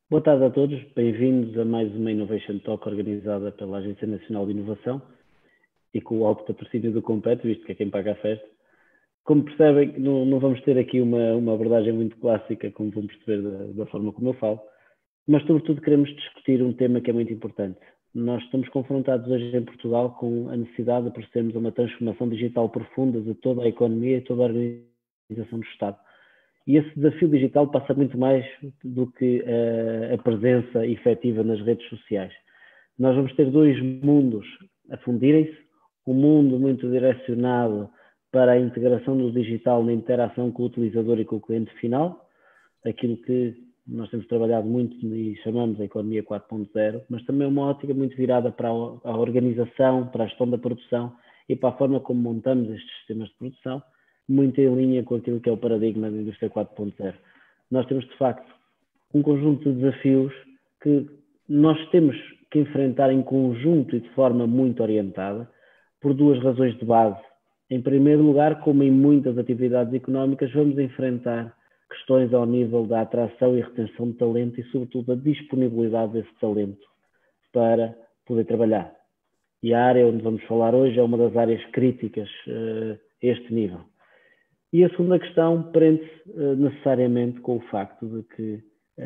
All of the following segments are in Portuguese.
Boa tarde a todos, bem-vindos a mais uma Innovation Talk organizada pela Agência Nacional de Inovação e com o alto patrocínio do Compete, visto que é quem paga a festa. Como percebem, não vamos ter aqui uma abordagem muito clássica, como vão perceber da forma como eu falo, mas sobretudo queremos discutir um tema que é muito importante. Nós estamos confrontados hoje em Portugal com a necessidade de procedermos a uma transformação digital profunda de toda a economia e toda a organização do Estado. E esse desafio digital passa muito mais do que a presença efetiva nas redes sociais. Nós vamos ter dois mundos a fundirem-se, um mundo muito direcionado para a integração do digital na interação com o utilizador e com o cliente final, aquilo que nós temos trabalhado muito e chamamos a economia 4.0, mas também uma ótica muito virada para a organização, para a gestão da produção e para a forma como montamos estes sistemas de produção, muito em linha com aquilo que é o paradigma da indústria 4.0. Nós temos, de facto, um conjunto de desafios que nós temos que enfrentar em conjunto e de forma muito orientada, por duas razões de base. Em primeiro lugar, como em muitas atividades económicas, vamos enfrentar questões ao nível da atração e retenção de talento e, sobretudo, a disponibilidade desse talento para poder trabalhar. E a área onde vamos falar hoje é uma das áreas críticas a este nível. E a segunda questão prende-se necessariamente com o facto de que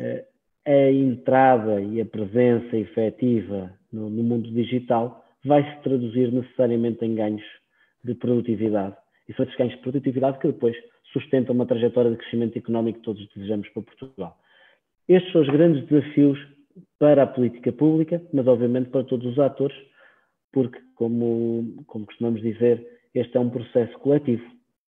a entrada e a presença efetiva no mundo digital vai se traduzir necessariamente em ganhos de produtividade. E são esses ganhos de produtividade que depois sustentam uma trajetória de crescimento económico que todos desejamos para Portugal. Estes são os grandes desafios para a política pública, mas obviamente para todos os atores, porque, como costumamos dizer, este é um processo coletivo.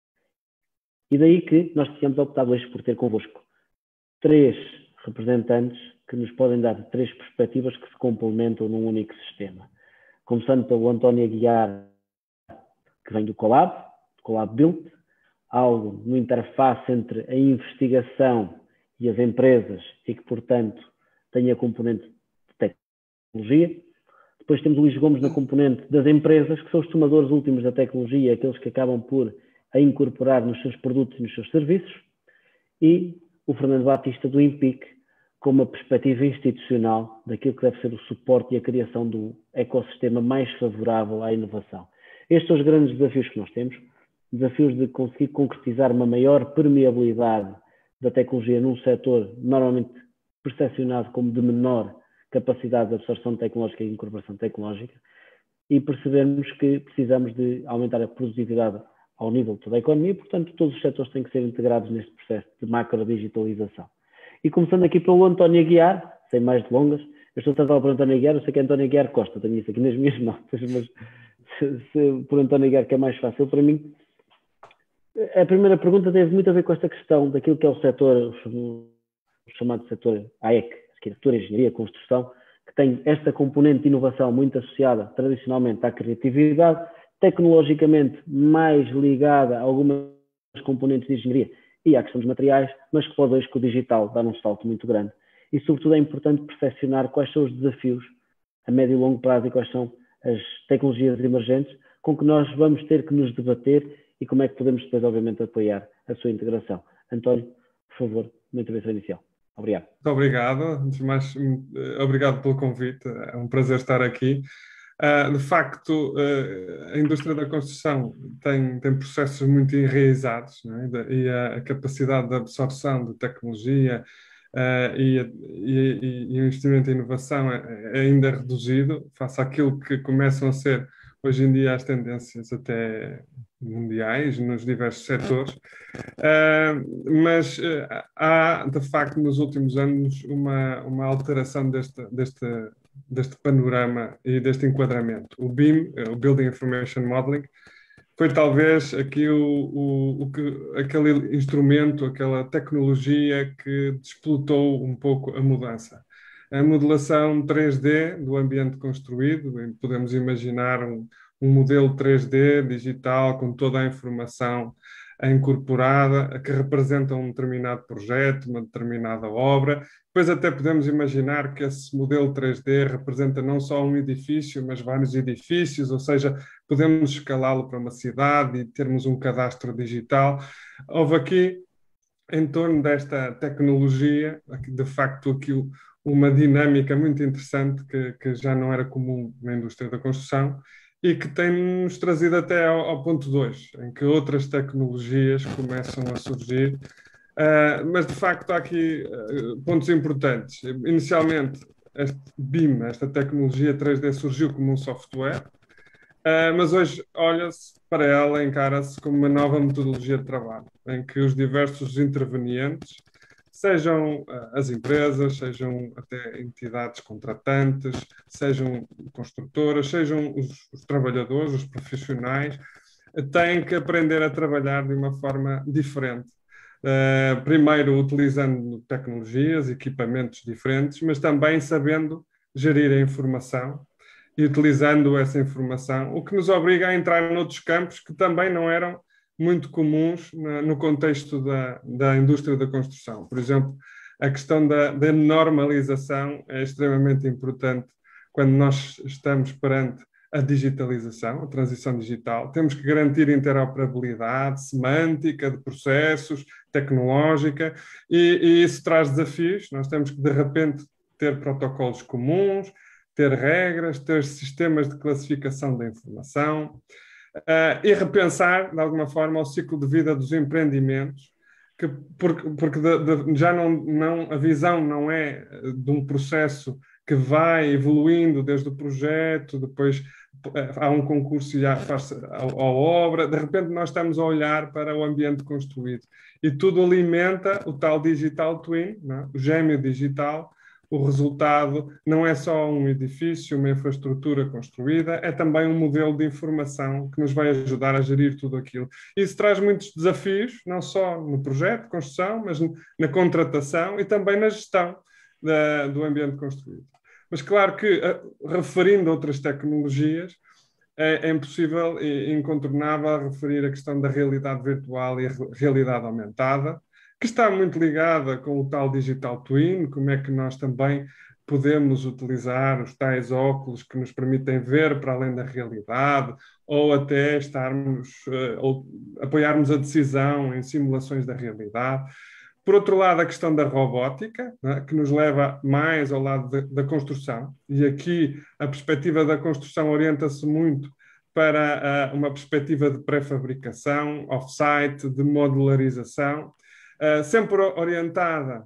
E daí que nós tínhamos optado hoje por ter convosco três representantes que nos podem dar três perspectivas que se complementam num único sistema. Começando pelo António Aguiar, que vem do Colab Built, algo no interface entre a investigação e as empresas e que, portanto, tem a componente de tecnologia. Depois temos o Luís Gomes na componente das empresas, que são os tomadores últimos da tecnologia, aqueles que acabam por a incorporar nos seus produtos e nos seus serviços. E o Fernando Batista do IMPIC, com uma perspectiva institucional daquilo que deve ser o suporte e a criação do ecossistema mais favorável à inovação. Estes são os grandes desafios que nós temos, desafios de conseguir concretizar uma maior permeabilidade da tecnologia num setor normalmente percepcionado como de menor capacidade de absorção tecnológica e incorporação tecnológica, e percebermos que precisamos de aumentar a produtividade ao nível de toda a economia, portanto todos os setores têm que ser integrados neste processo de macro-digitalização. E começando aqui pelo António Aguiar, sem mais delongas, eu estou a tratar por António Aguiar, eu sei que é António Aguiar Costa, tenho isso aqui nas minhas notas, mas se por António Aguiar que é mais fácil para mim. A primeira pergunta teve muito a ver com esta questão daquilo que é o setor, o chamado setor AEC, Arquitetura, Engenharia, Construção, que tem esta componente de inovação muito associada tradicionalmente à criatividade, tecnologicamente mais ligada a algumas componentes de engenharia e à questão dos materiais, mas que pode hoje com o digital dar um salto muito grande. E sobretudo é importante percepcionar quais são os desafios a médio e longo prazo e quais são as tecnologias emergentes com que nós vamos ter que nos debater e como é que podemos depois, obviamente, apoiar a sua integração. António, por favor, uma intervenção inicial. Obrigado. Muito obrigado. Antes de mais, obrigado pelo convite. É um prazer estar aqui. De facto, a indústria da construção tem processos muito enraizados, não é? E a capacidade de absorção de tecnologia e o investimento em inovação é ainda reduzido face àquilo que começam a ser hoje em dia as tendências até mundiais nos diversos setores. Mas há, de facto, nos últimos anos uma alteração deste panorama e deste enquadramento. O BIM, o Building Information Modeling, foi talvez aqui aquele instrumento, aquela tecnologia que desplotou um pouco a mudança. A modelação 3D do ambiente construído, podemos imaginar um modelo 3D digital com toda a informação incorporada, que representa um determinado projeto, uma determinada obra. Depois até podemos imaginar que esse modelo 3D representa não só um edifício, mas vários edifícios, ou seja, podemos escalá-lo para uma cidade e termos um cadastro digital. Houve aqui, em torno desta tecnologia, de facto aqui uma dinâmica muito interessante que já não era comum na indústria da construção e que tem-nos trazido até ao ponto 2, em que outras tecnologias começam a surgir. Mas, de facto, há aqui pontos importantes. Inicialmente, este BIM, esta tecnologia 3D, surgiu como um software, mas hoje olha-se para ela, encara-se como uma nova metodologia de trabalho, em que os diversos intervenientes, sejam as empresas, sejam até entidades contratantes, sejam construtoras, sejam os trabalhadores, os profissionais, têm que aprender a trabalhar de uma forma diferente. Primeiro, utilizando tecnologias, equipamentos diferentes, mas também sabendo gerir a informação e utilizando essa informação, o que nos obriga a entrar noutros campos que também não eram muito comuns no contexto da indústria da construção. Por exemplo, a questão da normalização é extremamente importante quando nós estamos perante a digitalização, a transição digital. Temos que garantir interoperabilidade semântica, de processos, tecnológica, e isso traz desafios. Nós temos que, de repente, ter protocolos comuns, ter regras, ter sistemas de classificação da informação, e repensar, de alguma forma, o ciclo de vida dos empreendimentos, porque já a visão não é de um processo que vai evoluindo desde o projeto, depois há um concurso e faz a obra, de repente nós estamos a olhar para o ambiente construído. E tudo alimenta o tal digital twin, não é? O gêmeo digital. O resultado não é só um edifício, uma infraestrutura construída, é também um modelo de informação que nos vai ajudar a gerir tudo aquilo. Isso traz muitos desafios, não só no projeto de construção, mas na contratação e também na gestão do ambiente construído. Mas claro que, referindo a outras tecnologias, é impossível e incontornável referir a questão da realidade virtual e a realidade aumentada, que está muito ligada com o tal digital twin, como é que nós também podemos utilizar os tais óculos que nos permitem ver para além da realidade, ou até ou apoiarmos a decisão em simulações da realidade. Por outro lado, a questão da robótica, né, que nos leva mais ao lado da construção, e aqui a perspectiva da construção orienta-se muito para uma perspectiva de pré-fabricação, off-site, de modularização, sempre orientada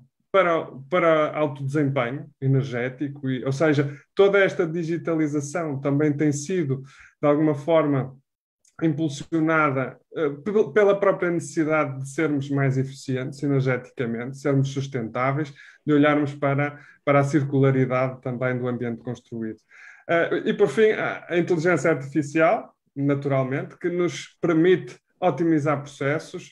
para alto desempenho energético, ou seja, toda esta digitalização também tem sido, de alguma forma, impulsionada pela própria necessidade de sermos mais eficientes energeticamente, sermos sustentáveis, de olharmos para a circularidade também do ambiente construído. E, por fim, a inteligência artificial, naturalmente, que nos permite otimizar processos,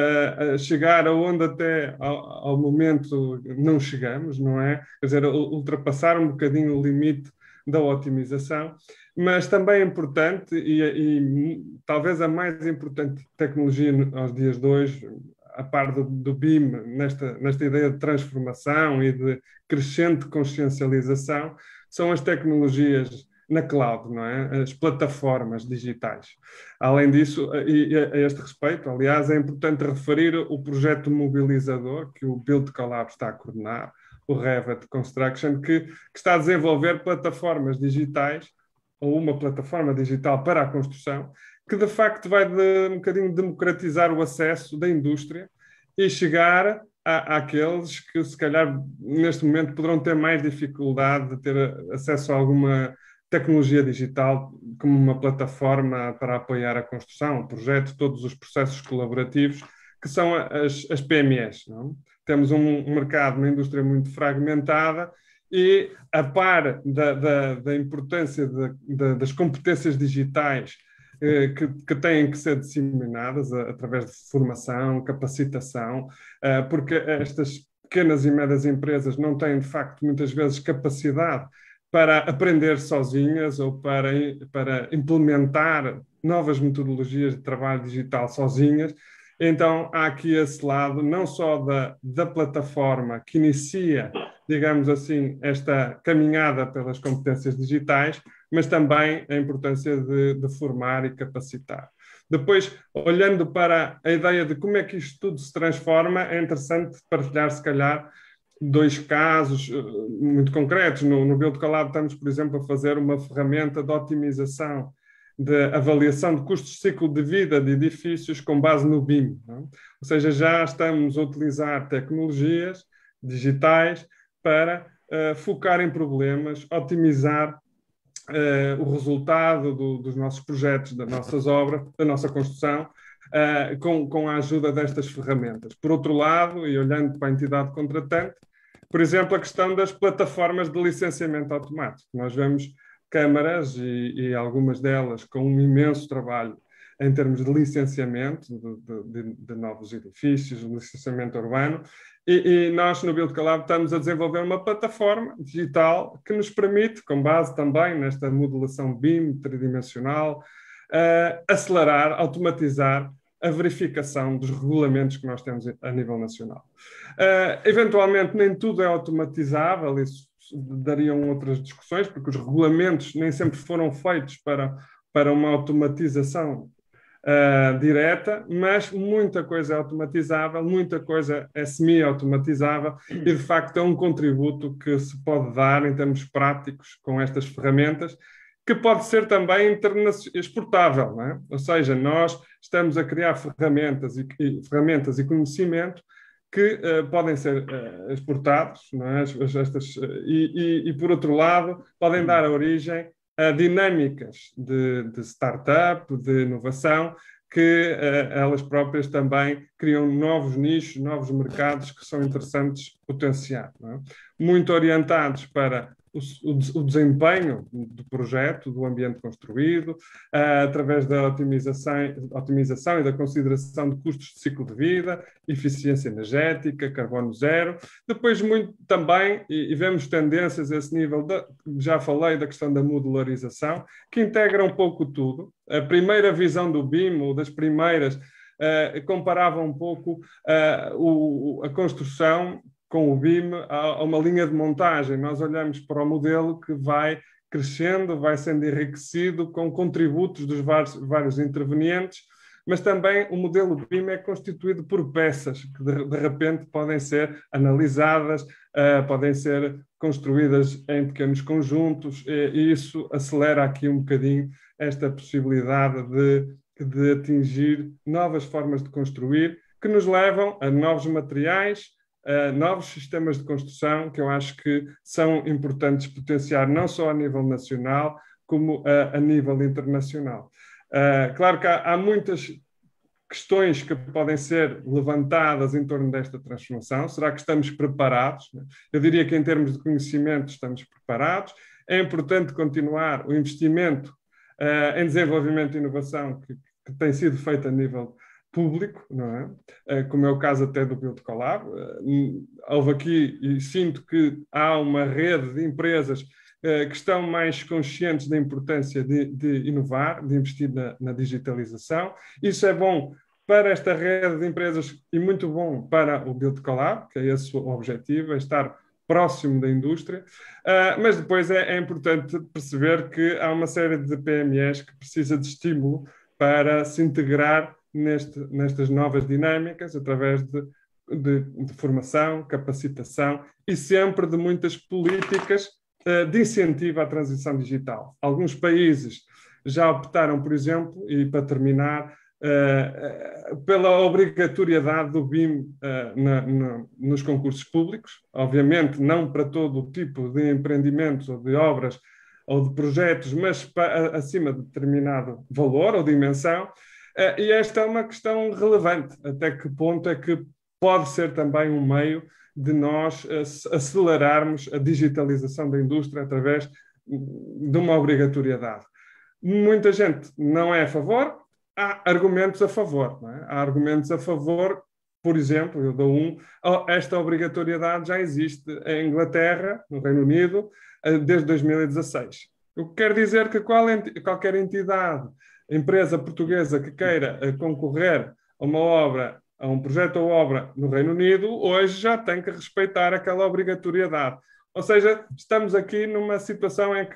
chegar aonde até ao momento não chegamos, não é? Quer dizer, ultrapassar um bocadinho o limite da otimização, mas também é importante, e talvez a mais importante tecnologia aos dias de hoje, a par do BIM, nesta ideia de transformação e de crescente consciencialização, são as tecnologias na cloud, não é? As plataformas digitais. Além disso, e a este respeito, aliás, é importante referir o projeto mobilizador que o Build Collab está a coordenar, o Revit Construction, que está a desenvolver plataformas digitais, ou uma plataforma digital para a construção, que de facto vai um bocadinho democratizar o acesso da indústria e chegar àqueles que, se calhar, neste momento poderão ter mais dificuldade de ter acesso a alguma tecnologia digital, como uma plataforma para apoiar a construção, o projeto, todos os processos colaborativos, que são as PMEs. Não? Temos um mercado, uma indústria muito fragmentada e, a par da importância das competências digitais que têm que ser disseminadas através de formação, capacitação, porque estas pequenas e médias empresas não têm, de facto, muitas vezes capacidade para aprender sozinhas ou para implementar novas metodologias de trabalho digital sozinhas. Então, há aqui esse lado, não só da plataforma que inicia, digamos assim, esta caminhada pelas competências digitais, mas também a importância de formar e capacitar. Depois, olhando para a ideia de como é que isto tudo se transforma, é interessante partilhar, se calhar, dois casos muito concretos. No Build Collab estamos, por exemplo, a fazer uma ferramenta de otimização de avaliação de custos de ciclo de vida de edifícios com base no BIM. Não? Ou seja, já estamos a utilizar tecnologias digitais para focar em problemas, otimizar o resultado dos nossos projetos, das nossas obras, da nossa construção, com a ajuda destas ferramentas. Por outro lado, e olhando para a entidade contratante, por exemplo, a questão das plataformas de licenciamento automático. Nós vemos câmaras e algumas delas com um imenso trabalho em termos de licenciamento de novos edifícios, de licenciamento urbano, e nós no Build Collab estamos a desenvolver uma plataforma digital que nos permite, com base também nesta modelação BIM tridimensional, acelerar, automatizar a verificação dos regulamentos que nós temos a nível nacional. Eventualmente, nem tudo é automatizável, isso dariam outras discussões, porque os regulamentos nem sempre foram feitos para uma automatização direta, mas muita coisa é automatizável, muita coisa é semi-automatizável e, de facto, é um contributo que se pode dar em termos práticos com estas ferramentas, que pode ser também exportável, não é? Ou seja, nós estamos a criar ferramentas e conhecimento que podem ser exportados, não é? E, por outro lado, podem dar origem a dinâmicas de startup, de inovação, que elas próprias também criam novos nichos, novos mercados que são interessantes potenciar, não é? Muito orientados para o desempenho do projeto, do ambiente construído, através da otimização e da consideração de custos de ciclo de vida, eficiência energética, carbono zero. Depois, muito também, e vemos tendências a esse nível, já falei da questão da modularização, que integra um pouco tudo. A primeira visão do BIM, ou das primeiras, comparava um pouco a construção com o BIM a uma linha de montagem. Nós olhamos para o modelo que vai crescendo, vai sendo enriquecido com contributos dos vários intervenientes, mas também o modelo BIM é constituído por peças que de repente podem ser analisadas, podem ser construídas em pequenos conjuntos, e isso acelera aqui um bocadinho esta possibilidade de atingir novas formas de construir que nos levam a novos materiais, novos sistemas de construção, que eu acho que são importantes potenciar não só a nível nacional, como a nível internacional. Claro que há muitas questões que podem ser levantadas em torno desta transformação. Será que estamos preparados? Eu diria que em termos de conhecimento estamos preparados. É importante continuar o investimento em desenvolvimento e inovação que tem sido feito a nível público, não é? Como é o caso até do Build Collab. Houve aqui, e sinto que há uma rede de empresas que estão mais conscientes da importância de inovar, de investir na digitalização. Isso é bom para esta rede de empresas e muito bom para o Build Collab, que é esse o objetivo, é estar próximo da indústria, mas depois é importante perceber que há uma série de PMEs que precisa de estímulo para se integrar nestas novas dinâmicas, através de formação, capacitação e sempre de muitas políticas de incentivo à transição digital. Alguns países já optaram, por exemplo, e para terminar, pela obrigatoriedade do BIM nos concursos públicos, obviamente não para todo o tipo de empreendimentos ou de obras ou de projetos, mas acima de determinado valor ou dimensão. E esta é uma questão relevante. Até que ponto é que pode ser também um meio de nós acelerarmos a digitalização da indústria através de uma obrigatoriedade? Muita gente não é a favor, há argumentos a favor, não é? Há argumentos a favor, por exemplo, eu dou esta obrigatoriedade já existe em Inglaterra, no Reino Unido, desde 2016. O que quer dizer que qualquer entidade, empresa portuguesa que queira concorrer a uma obra, a um projeto ou obra no Reino Unido, hoje já tem que respeitar aquela obrigatoriedade. Ou seja, estamos aqui numa situação em que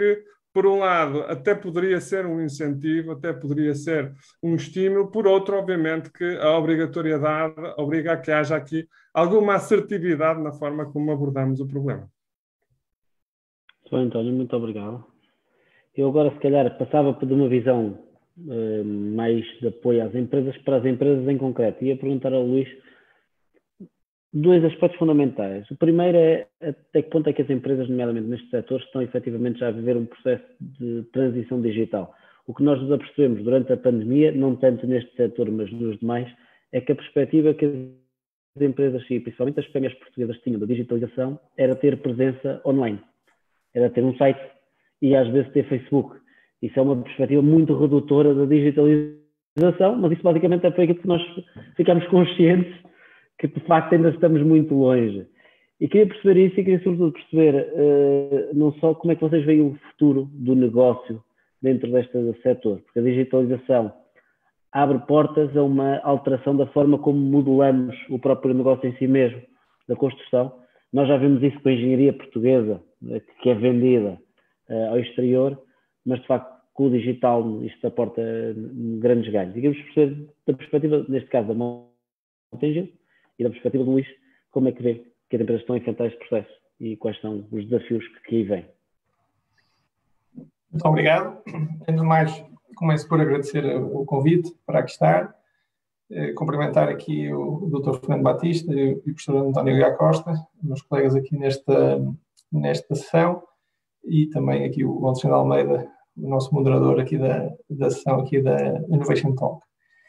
por um lado, até poderia ser um incentivo, até poderia ser um estímulo, por outro, obviamente, que a obrigatoriedade obriga a que haja aqui alguma assertividade na forma como abordamos o problema. Bom, António, muito obrigado. Eu agora, se calhar, passava de uma visão mais de apoio às empresas para as empresas em concreto. Ia perguntar ao Luís dois aspectos fundamentais. O primeiro é até que ponto é que as empresas, nomeadamente nestes setores, estão efetivamente já a viver um processo de transição digital. O que nós nos apercebemos durante a pandemia, não tanto neste setor, mas nos demais, é que a perspectiva que as empresas, e principalmente as PMEs portuguesas, tinham da digitalização era ter presença online, era ter um site e às vezes ter Facebook. Isso é uma perspectiva muito redutora da digitalização, mas isso basicamente é para aquilo que nós ficamos conscientes que de facto ainda estamos muito longe. E queria perceber isso e queria sobretudo perceber não só como é que vocês veem o futuro do negócio dentro deste setor, porque a digitalização abre portas a uma alteração da forma como modelamos o próprio negócio em si mesmo, da construção. Nós já vimos isso com a engenharia portuguesa, que é vendida ao exterior, mas de facto com o digital isto aporta grandes ganhos. E queremos perceber da perspectiva, neste caso, da Mota-Engil e da perspectiva do Luís, como é que vê que as empresas estão a enfrentar este processo e quais são os desafios que aí vêm. Muito obrigado. Antes de mais, começo por agradecer o convite para aqui estar, cumprimentar aqui o Dr. Fernando Batista e o professor António Gá Costa, meus colegas aqui nesta sessão, e também aqui o Alexandre Almeida, o nosso moderador aqui da sessão aqui da Innovation Talk.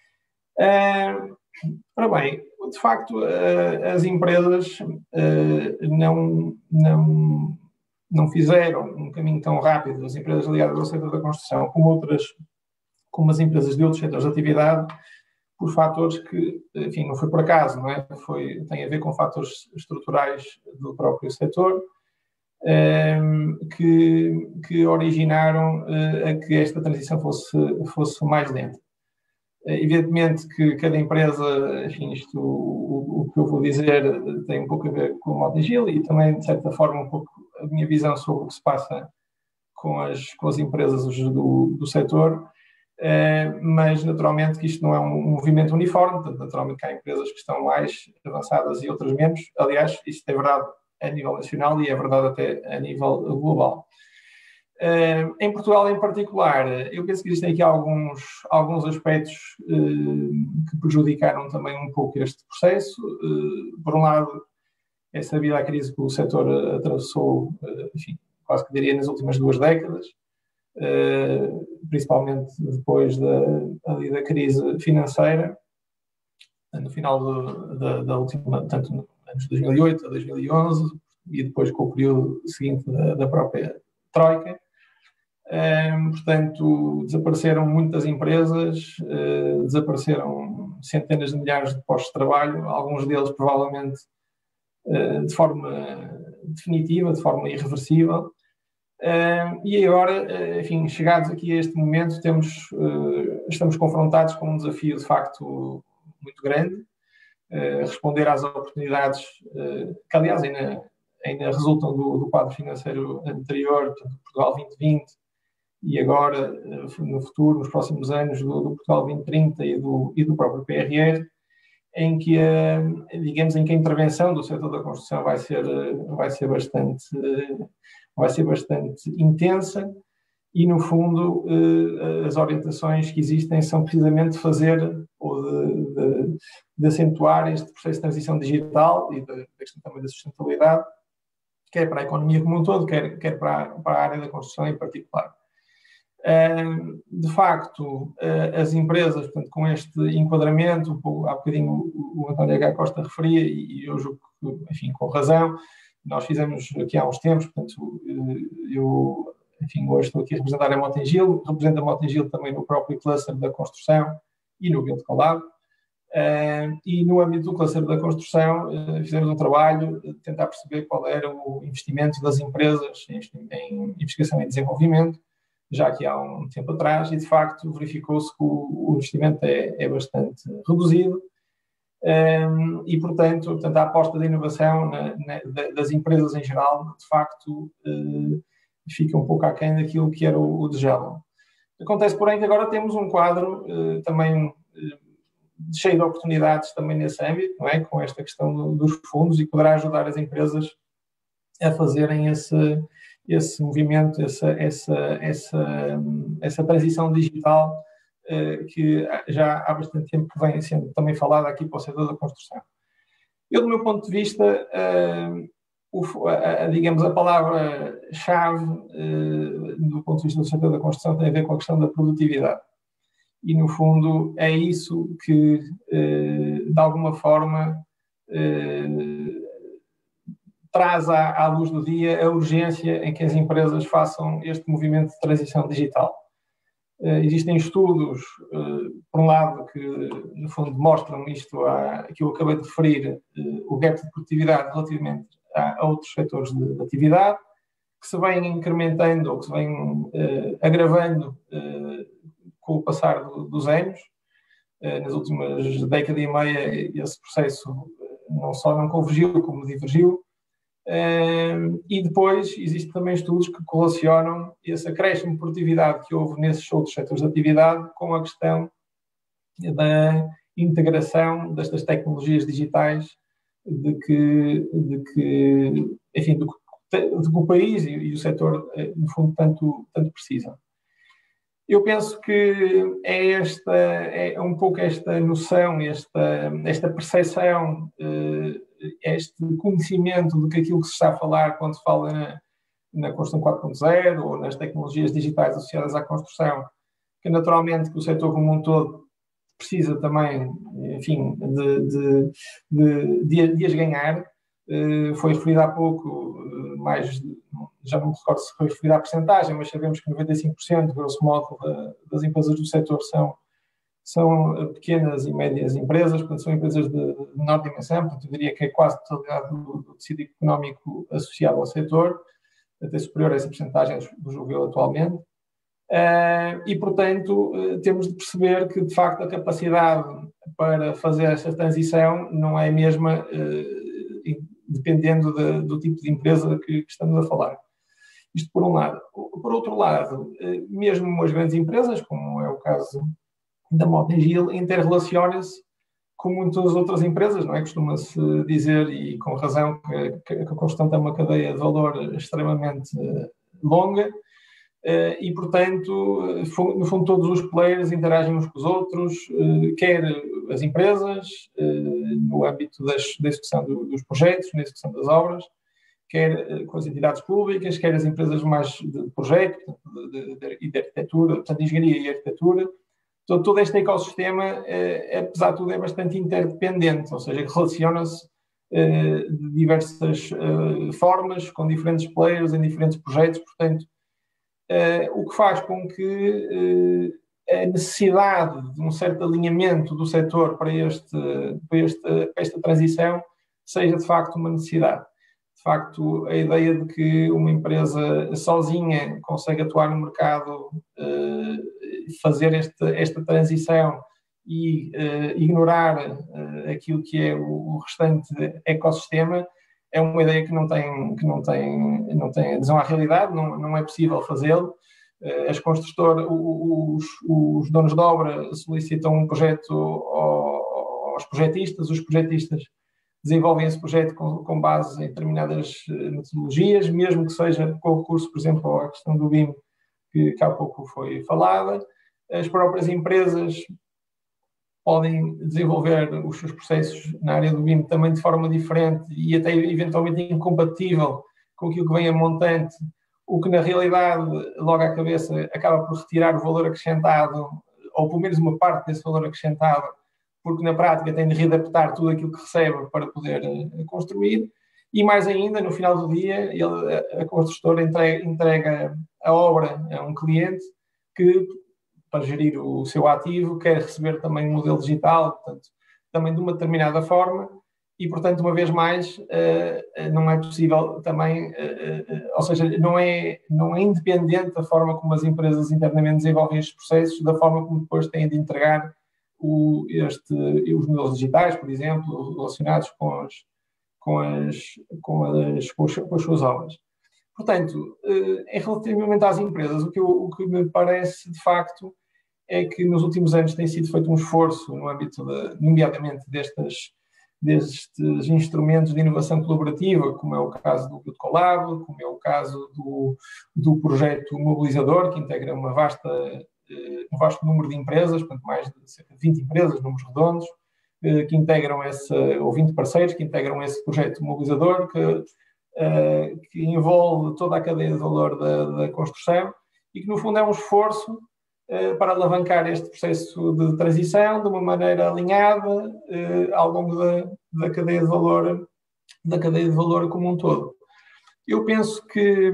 Ora bem, de facto, as empresas não fizeram um caminho tão rápido, as empresas ligadas ao setor da construção, como as empresas de outros setores de atividade, por fatores que, enfim, não foi por acaso, não é? Tem a ver com fatores estruturais do próprio setor, que originaram a que esta transição fosse mais lenta. Evidentemente que cada empresa, enfim, o que eu vou dizer tem um pouco a ver com o Mota-Engil e também, de certa forma, um pouco a minha visão sobre o que se passa com as empresas do setor, mas naturalmente que isto não é um movimento uniforme, portanto, naturalmente que há empresas que estão mais avançadas e outras menos. Aliás, isto é verdade a nível nacional e é verdade até a nível global. Em Portugal, em particular, eu penso que existem aqui alguns aspectos que prejudicaram também um pouco este processo. Por um lado, é sabida a crise que o setor atravessou, enfim, quase que diria nas últimas 2 décadas, principalmente depois da crise financeira, no final da última, tanto nos anos 2008 a 2011, e depois com o período seguinte da própria Troika. Portanto, desapareceram muitas empresas, desapareceram centenas de milhares de postos de trabalho, alguns deles provavelmente de forma definitiva, de forma irreversível. E agora, enfim, chegados aqui a este momento, estamos confrontados com um desafio de facto muito grande, responder às oportunidades que, aliás, ainda resultam do quadro financeiro anterior, portanto, do Portugal 2020, e agora, no futuro, nos próximos anos, do Portugal 2030 e do próprio PRR, em que a intervenção do setor da construção vai ser bastante intensa e, no fundo, as orientações que existem são precisamente de fazer ou de acentuar este processo de transição digital e da questão também da sustentabilidade, quer para a economia como um todo, quer para a área da construção em particular. De facto, as empresas, portanto, com este enquadramento, há bocadinho o António H. Costa referia, e eu julgo que, enfim, com razão, nós fizemos aqui há uns tempos, portanto, eu, enfim, hoje estou aqui a representar a Mota-Engil, represento a Mota-Engil também no próprio cluster da construção e no Vento Colado, e no âmbito do cluster da construção fizemos um trabalho de tentar perceber qual era o investimento das empresas em investigação e desenvolvimento, já que há um tempo atrás, e de facto verificou-se que o investimento é bastante reduzido, e portanto a aposta da inovação das empresas em geral, de facto, fica um pouco aquém daquilo que era o desejável. Acontece, porém, que agora temos um quadro também cheio de oportunidades também nesse âmbito, não é? Com esta questão dos fundos, e poderá ajudar as empresas a fazerem esse movimento, essa transição digital que já há bastante tempo que vem sendo também falada aqui para o setor da construção. Eu, do meu ponto de vista, digamos, a palavra-chave do ponto de vista do setor da construção tem a ver com a questão da produtividade. E, no fundo, é isso que, de alguma forma, traz à luz do dia a urgência em que as empresas façam este movimento de transição digital. Existem estudos, por um lado, que, no fundo, mostram isto que eu acabei de referir, o gap de produtividade relativamente a outros setores de atividade, que se vem incrementando ou que se vem agravando com o passar dos anos. Nas últimas década e meia, esse processo não só não convergiu, como divergiu. E depois existem também estudos que correlacionam esse acréscimo de produtividade que houve nesses outros setores de atividade com a questão da integração destas tecnologias digitais de que o país e o setor, no fundo, tanto precisam. Eu penso que é um pouco esta noção, esta percepção, este conhecimento de que aquilo que se está a falar quando se fala na construção 4.0 ou nas tecnologias digitais associadas à construção, que naturalmente que o setor como um todo precisa também, enfim, de as ganhar. Foi referido há pouco, já não me recordo se foi referida a percentagem, mas sabemos que 95%, grosso modo, das empresas do setor são pequenas e médias empresas, portanto, são empresas de menor dimensão, portanto, eu diria que é quase a totalidade do tecido económico associado ao setor, até superior a essa percentagem do julgo atualmente. E, portanto, temos de perceber que, de facto, a capacidade para fazer essa transição não é a mesma, dependendo do tipo de empresa que estamos a falar. Isto por um lado. Por outro lado, mesmo as grandes empresas, como é o caso da Mota-Engil, interrelaciona-se com muitas outras empresas, não é? Costuma-se dizer, e com razão, que a construção tem uma cadeia de valor extremamente longa, e, portanto, no fundo, todos os players interagem uns com os outros, quer as empresas, no âmbito da execução dos projetos, na execução das obras, quer com as entidades públicas, quer as empresas mais de projeto e de arquitetura, portanto, de engenharia e arquitetura. Todo este ecossistema, apesar de tudo, é bastante interdependente, ou seja, relaciona-se de diversas formas, com diferentes players em diferentes projetos, portanto, o que faz com que a necessidade de um certo alinhamento do setor para esta transição seja, de facto, uma necessidade. De facto, a ideia de que uma empresa sozinha consegue atuar no mercado, fazer esta transição e ignorar aquilo que é o restante ecossistema, é uma ideia que não tem adesão à realidade, não é possível fazê-lo. As construtoras, os donos de obra solicitam um projeto aos projetistas, os projetistas desenvolvem esse projeto com base em determinadas metodologias, mesmo que seja com recurso, por exemplo, à questão do BIM, que há pouco foi falada. As próprias empresas podem desenvolver os seus processos na área do BIM também de forma diferente e até eventualmente incompatível com aquilo que vem a montante, o que na realidade, logo à cabeça, acaba por retirar o valor acrescentado, ou pelo menos uma parte desse valor acrescentado, porque na prática tem de readaptar tudo aquilo que recebe para poder construir. E mais ainda, no final do dia, a construtora entrega a obra a um cliente que, para gerir o seu ativo, quer receber também um modelo digital, portanto, também de uma determinada forma, e, portanto, uma vez mais, não é possível também, ou seja, não é independente da forma como as empresas internamente desenvolvem estes processos, da forma como depois têm de entregar os modelos digitais, por exemplo, relacionados com as suas obras. Portanto, relativamente às empresas, o que me parece, de facto, é que nos últimos anos tem sido feito um esforço no âmbito, nomeadamente, destes instrumentos de inovação colaborativa, como é o caso do BuildCollab, como é o caso do projeto Mobilizador, que integra um vasto número de empresas, portanto, mais de cerca de 20 empresas, números redondos, que integram ou 20 parceiros que integram esse projeto Mobilizador, que envolve toda a cadeia de valor da construção e que, no fundo, é um esforço para alavancar este processo de transição de uma maneira alinhada ao longo da cadeia de valor como um todo. Eu penso que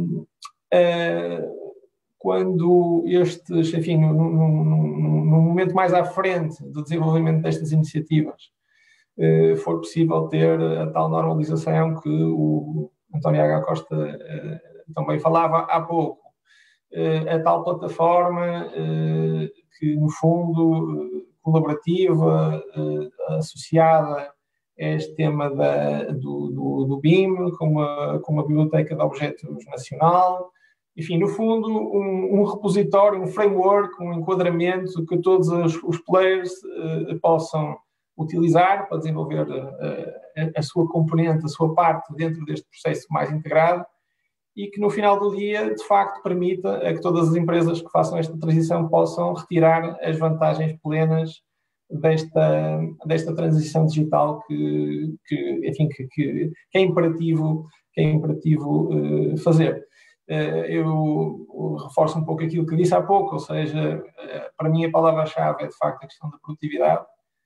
quando enfim, num momento mais à frente do desenvolvimento destas iniciativas, for possível ter a tal normalização que o António H. Costa também falava há pouco, a tal plataforma que, no fundo, colaborativa, associada a este tema do BIM, com uma biblioteca de objetos nacional, enfim, no fundo, um repositório, um framework, um enquadramento que todos os players possam utilizar para desenvolver a sua componente, a sua parte dentro deste processo mais integrado, e que no final do dia, de facto, permita a que todas as empresas que façam esta transição possam retirar as vantagens plenas desta transição digital que é imperativo fazer. Eu reforço um pouco aquilo que disse há pouco, ou seja, para mim a palavra-chave é de facto a questão da produtividade.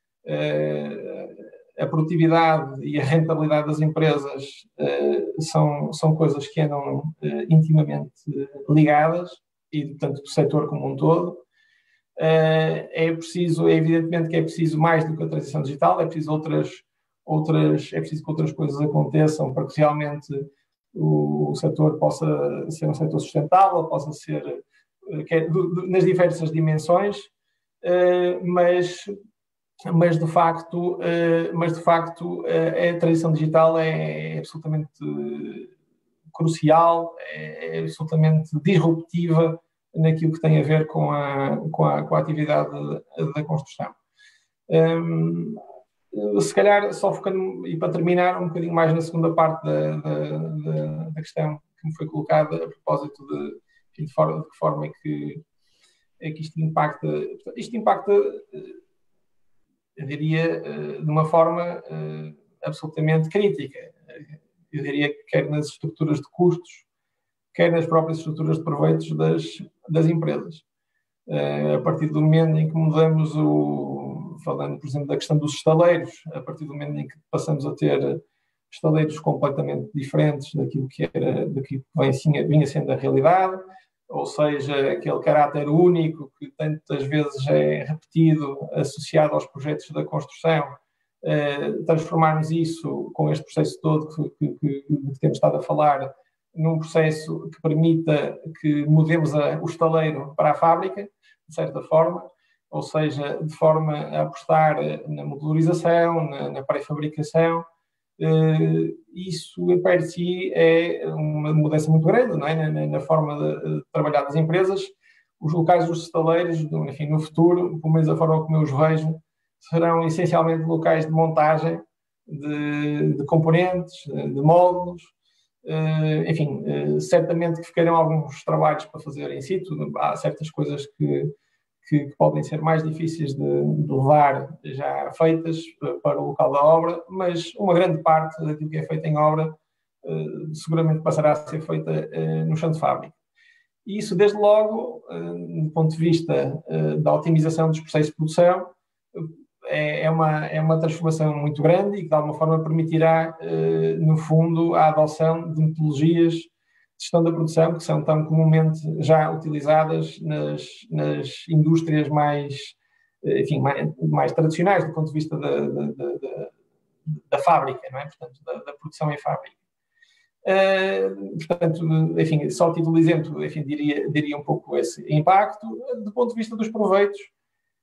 A produtividade e a rentabilidade das empresas são coisas que andam intimamente ligadas e, portanto, do setor como um todo. Evidentemente que é preciso mais do que a transição digital, é preciso que outras coisas aconteçam para que realmente o setor possa ser um setor sustentável, possa ser nas diversas dimensões, mas de facto a transição digital é absolutamente crucial, é absolutamente disruptiva naquilo que tem a ver com a atividade da construção. Se calhar, só focando, e para terminar, um bocadinho mais na segunda parte da questão que me foi colocada a propósito de que forma é que isto impacta. Isto impacta, eu diria, de uma forma absolutamente crítica. Eu diria que quer nas estruturas de custos, quer nas próprias estruturas de proveitos das empresas. A partir do momento em que mudamos falando, por exemplo, da questão dos estaleiros, a partir do momento em que passamos a ter estaleiros completamente diferentes daquilo que vinha sendo a realidade, ou seja, aquele caráter único que tantas vezes é repetido, associado aos projetos da construção, transformarmos isso, com este processo todo que temos estado a falar, num processo que permita que mudemos o estaleiro para a fábrica, de certa forma, ou seja, de forma a apostar na modularização, na pré-fabricação. Isso, em per si, é uma mudança muito grande, não é? Na forma de trabalhar das empresas. Os locais dos estaleiros, enfim, no futuro, pelo menos a forma como eu os vejo, serão essencialmente locais de montagem de componentes, de módulos. Enfim, certamente que ficarão alguns trabalhos para fazer in situ. Há certas coisas que podem ser mais difíceis de levar já feitas para o local da obra, mas uma grande parte daquilo que é feito em obra seguramente passará a ser feita no chão de fábrica. E isso, desde logo, do ponto de vista da otimização dos processos de produção, é uma transformação muito grande e que, de alguma forma, permitirá, no fundo, a adoção de metodologias de gestão da produção que são tão comumente já utilizadas nas indústrias mais tradicionais, do ponto de vista da fábrica, não é? Portanto, da produção em fábrica. Portanto, enfim, só a título de exemplo, enfim, diria um pouco esse impacto. Do ponto de vista dos proveitos,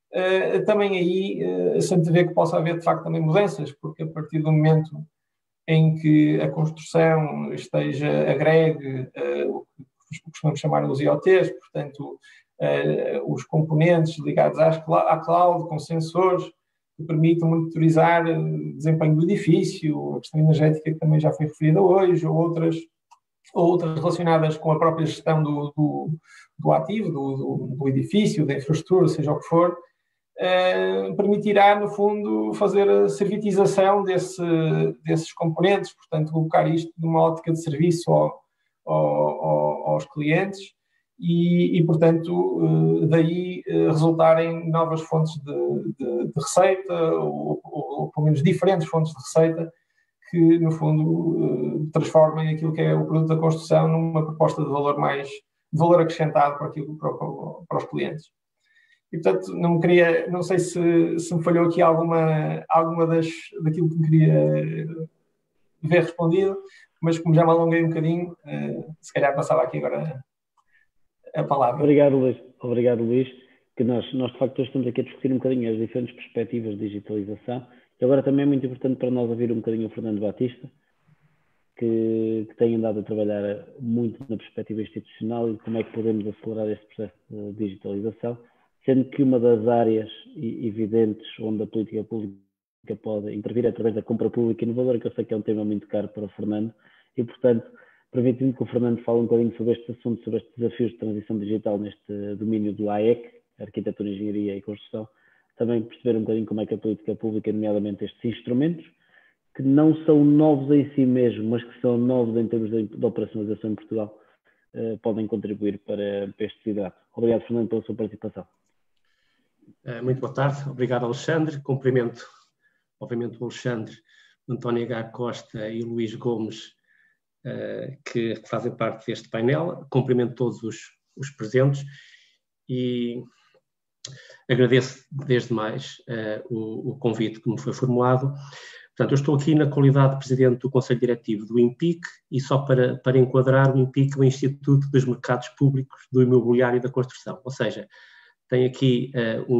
também aí se antevê que possa haver, de facto, também mudanças, porque a partir do momento em que a construção agregue o que costumamos chamar os IoTs, portanto, os componentes ligados à cloud, com sensores, que permitam monitorizar o desempenho do edifício, a questão energética que também já foi referida hoje, ou outras relacionadas com a própria gestão do ativo, do edifício, da infraestrutura, seja o que for, permitirá, no fundo, fazer a servitização desses componentes, portanto, colocar isto numa ótica de serviço aos clientes e portanto, daí resultarem novas fontes de receita, ou pelo menos diferentes fontes de receita, que, no fundo, transformem aquilo que é o produto da construção numa proposta de valor acrescentado para os clientes. E, portanto, não sei se me falhou aqui alguma daquilo que me queria ver respondido, mas como já me alonguei um bocadinho, se calhar passava aqui agora a palavra. Obrigado, Luís, que nós de facto hoje estamos aqui a discutir um bocadinho as diferentes perspectivas de digitalização. E agora também é muito importante para nós ouvir um bocadinho o Fernando Batista, que tem andado a trabalhar muito na perspectiva institucional e como é que podemos acelerar este processo de digitalização, sendo que uma das áreas evidentes onde a política pública pode intervir é através da compra pública inovadora, que eu sei que é um tema muito caro para o Fernando, e, portanto, permitindo que o Fernando fale um bocadinho sobre este assunto, sobre estes desafios de transição digital neste domínio do AEC, Arquitetura, Engenharia e Construção, também perceber um bocadinho como é que a política pública, nomeadamente estes instrumentos, que não são novos em si mesmo, mas que são novos em termos de operacionalização em Portugal, podem contribuir para este cidade. Obrigado, Fernando, pela sua participação. Muito boa tarde. Obrigado, Alexandre. Cumprimento, obviamente, o Alexandre, o António H. Costa e o Luís Gomes, que fazem parte deste painel. Cumprimento todos os presentes e agradeço desde mais o convite que me foi formulado. Portanto, eu estou aqui na qualidade de Presidente do Conselho Diretivo do INPIC e só para enquadrar, o INPIC é o Instituto dos Mercados Públicos do Imobiliário e da Construção, ou seja, tem aqui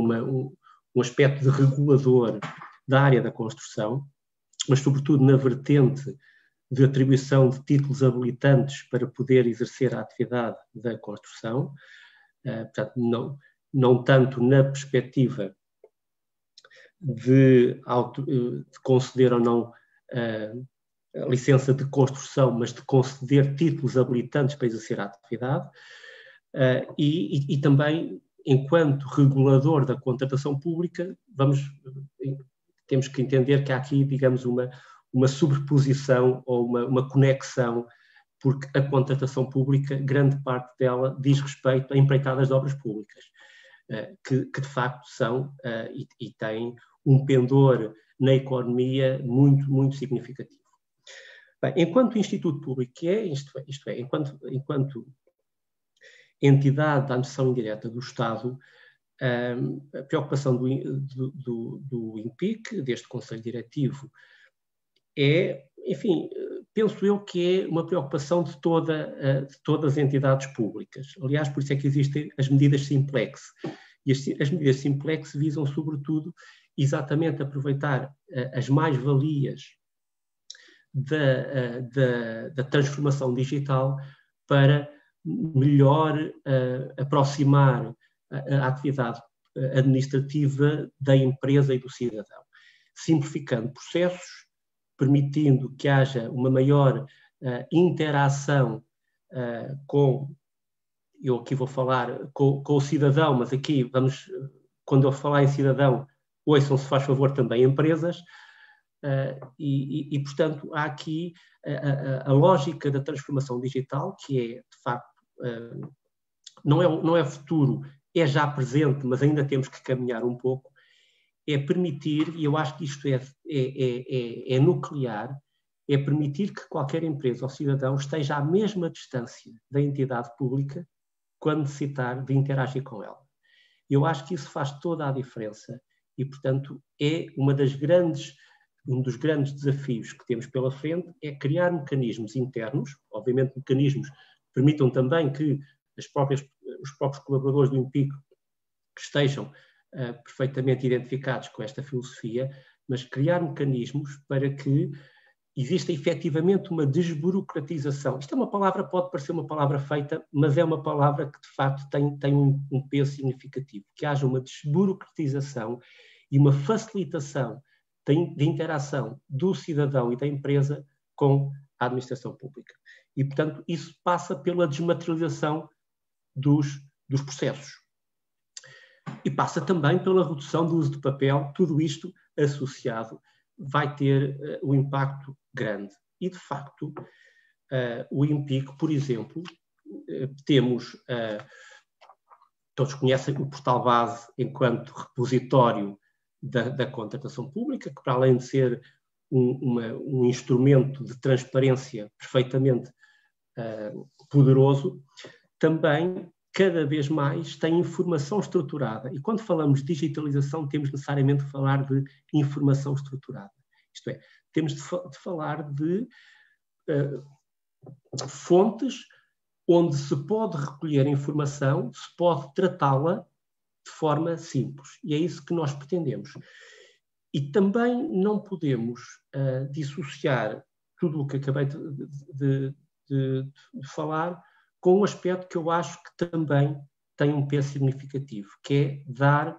um aspecto de regulador da área da construção, mas sobretudo na vertente de atribuição de títulos habilitantes para poder exercer a atividade da construção, portanto, não tanto na perspectiva de conceder ou não a licença de construção, mas de conceder títulos habilitantes para exercer a atividade, e também, enquanto regulador da contratação pública, temos que entender que há aqui, digamos, uma sobreposição ou uma conexão, porque a contratação pública, grande parte dela diz respeito a empreitadas de obras públicas, que de facto são e têm um pendor na economia muito, muito significativo. Bem, enquanto Instituto Público que é, isto é, enquanto entidade da administração indireta do Estado, a preocupação do INPIC, deste Conselho Diretivo, é, enfim, penso eu que é uma preocupação de todas as entidades públicas. Aliás, por isso é que existem as medidas Simplex. E as medidas Simplex visam, sobretudo, exatamente aproveitar as mais-valias da transformação digital para melhor aproximar a atividade administrativa da empresa e do cidadão, simplificando processos, permitindo que haja uma maior interação eu aqui vou falar com o cidadão, mas aqui quando eu falar em cidadão, ouçam, se faz favor, também empresas, e portanto, há aqui a lógica da transformação digital, que é, de facto, não é futuro, é já presente, mas ainda temos que caminhar um pouco, é permitir, e eu acho que isto é nuclear, é permitir que qualquer empresa ou cidadão esteja à mesma distância da entidade pública quando necessitar de interagir com ela. Eu acho que isso faz toda a diferença e, portanto, é um dos grandes desafios que temos pela frente, é criar mecanismos internos, obviamente mecanismos que permitam também que os próprios colaboradores do INPIC que estejam perfeitamente identificados com esta filosofia, mas criar mecanismos para que existe efetivamente uma desburocratização. Isto é uma palavra, pode parecer uma palavra feita, mas é uma palavra que de facto tem um peso significativo, que haja uma desburocratização e uma facilitação de interação do cidadão e da empresa com a administração pública. E, portanto, isso passa pela desmaterialização dos processos. E passa também pela redução do uso de papel. Tudo isto associado vai ter um impacto grande. E, de facto, o INPIC, por exemplo, temos, todos conhecem o portal base enquanto repositório da contratação pública, que para além de ser um instrumento de transparência perfeitamente poderoso, também cada vez mais tem informação estruturada. E quando falamos de digitalização, temos necessariamente de falar de informação estruturada. Isto é, temos de falar de fontes onde se pode recolher informação, se pode tratá-la de forma simples. E é isso que nós pretendemos. E também não podemos dissociar tudo o que acabei de falar com um aspecto que eu acho que também tem um peso significativo, que é dar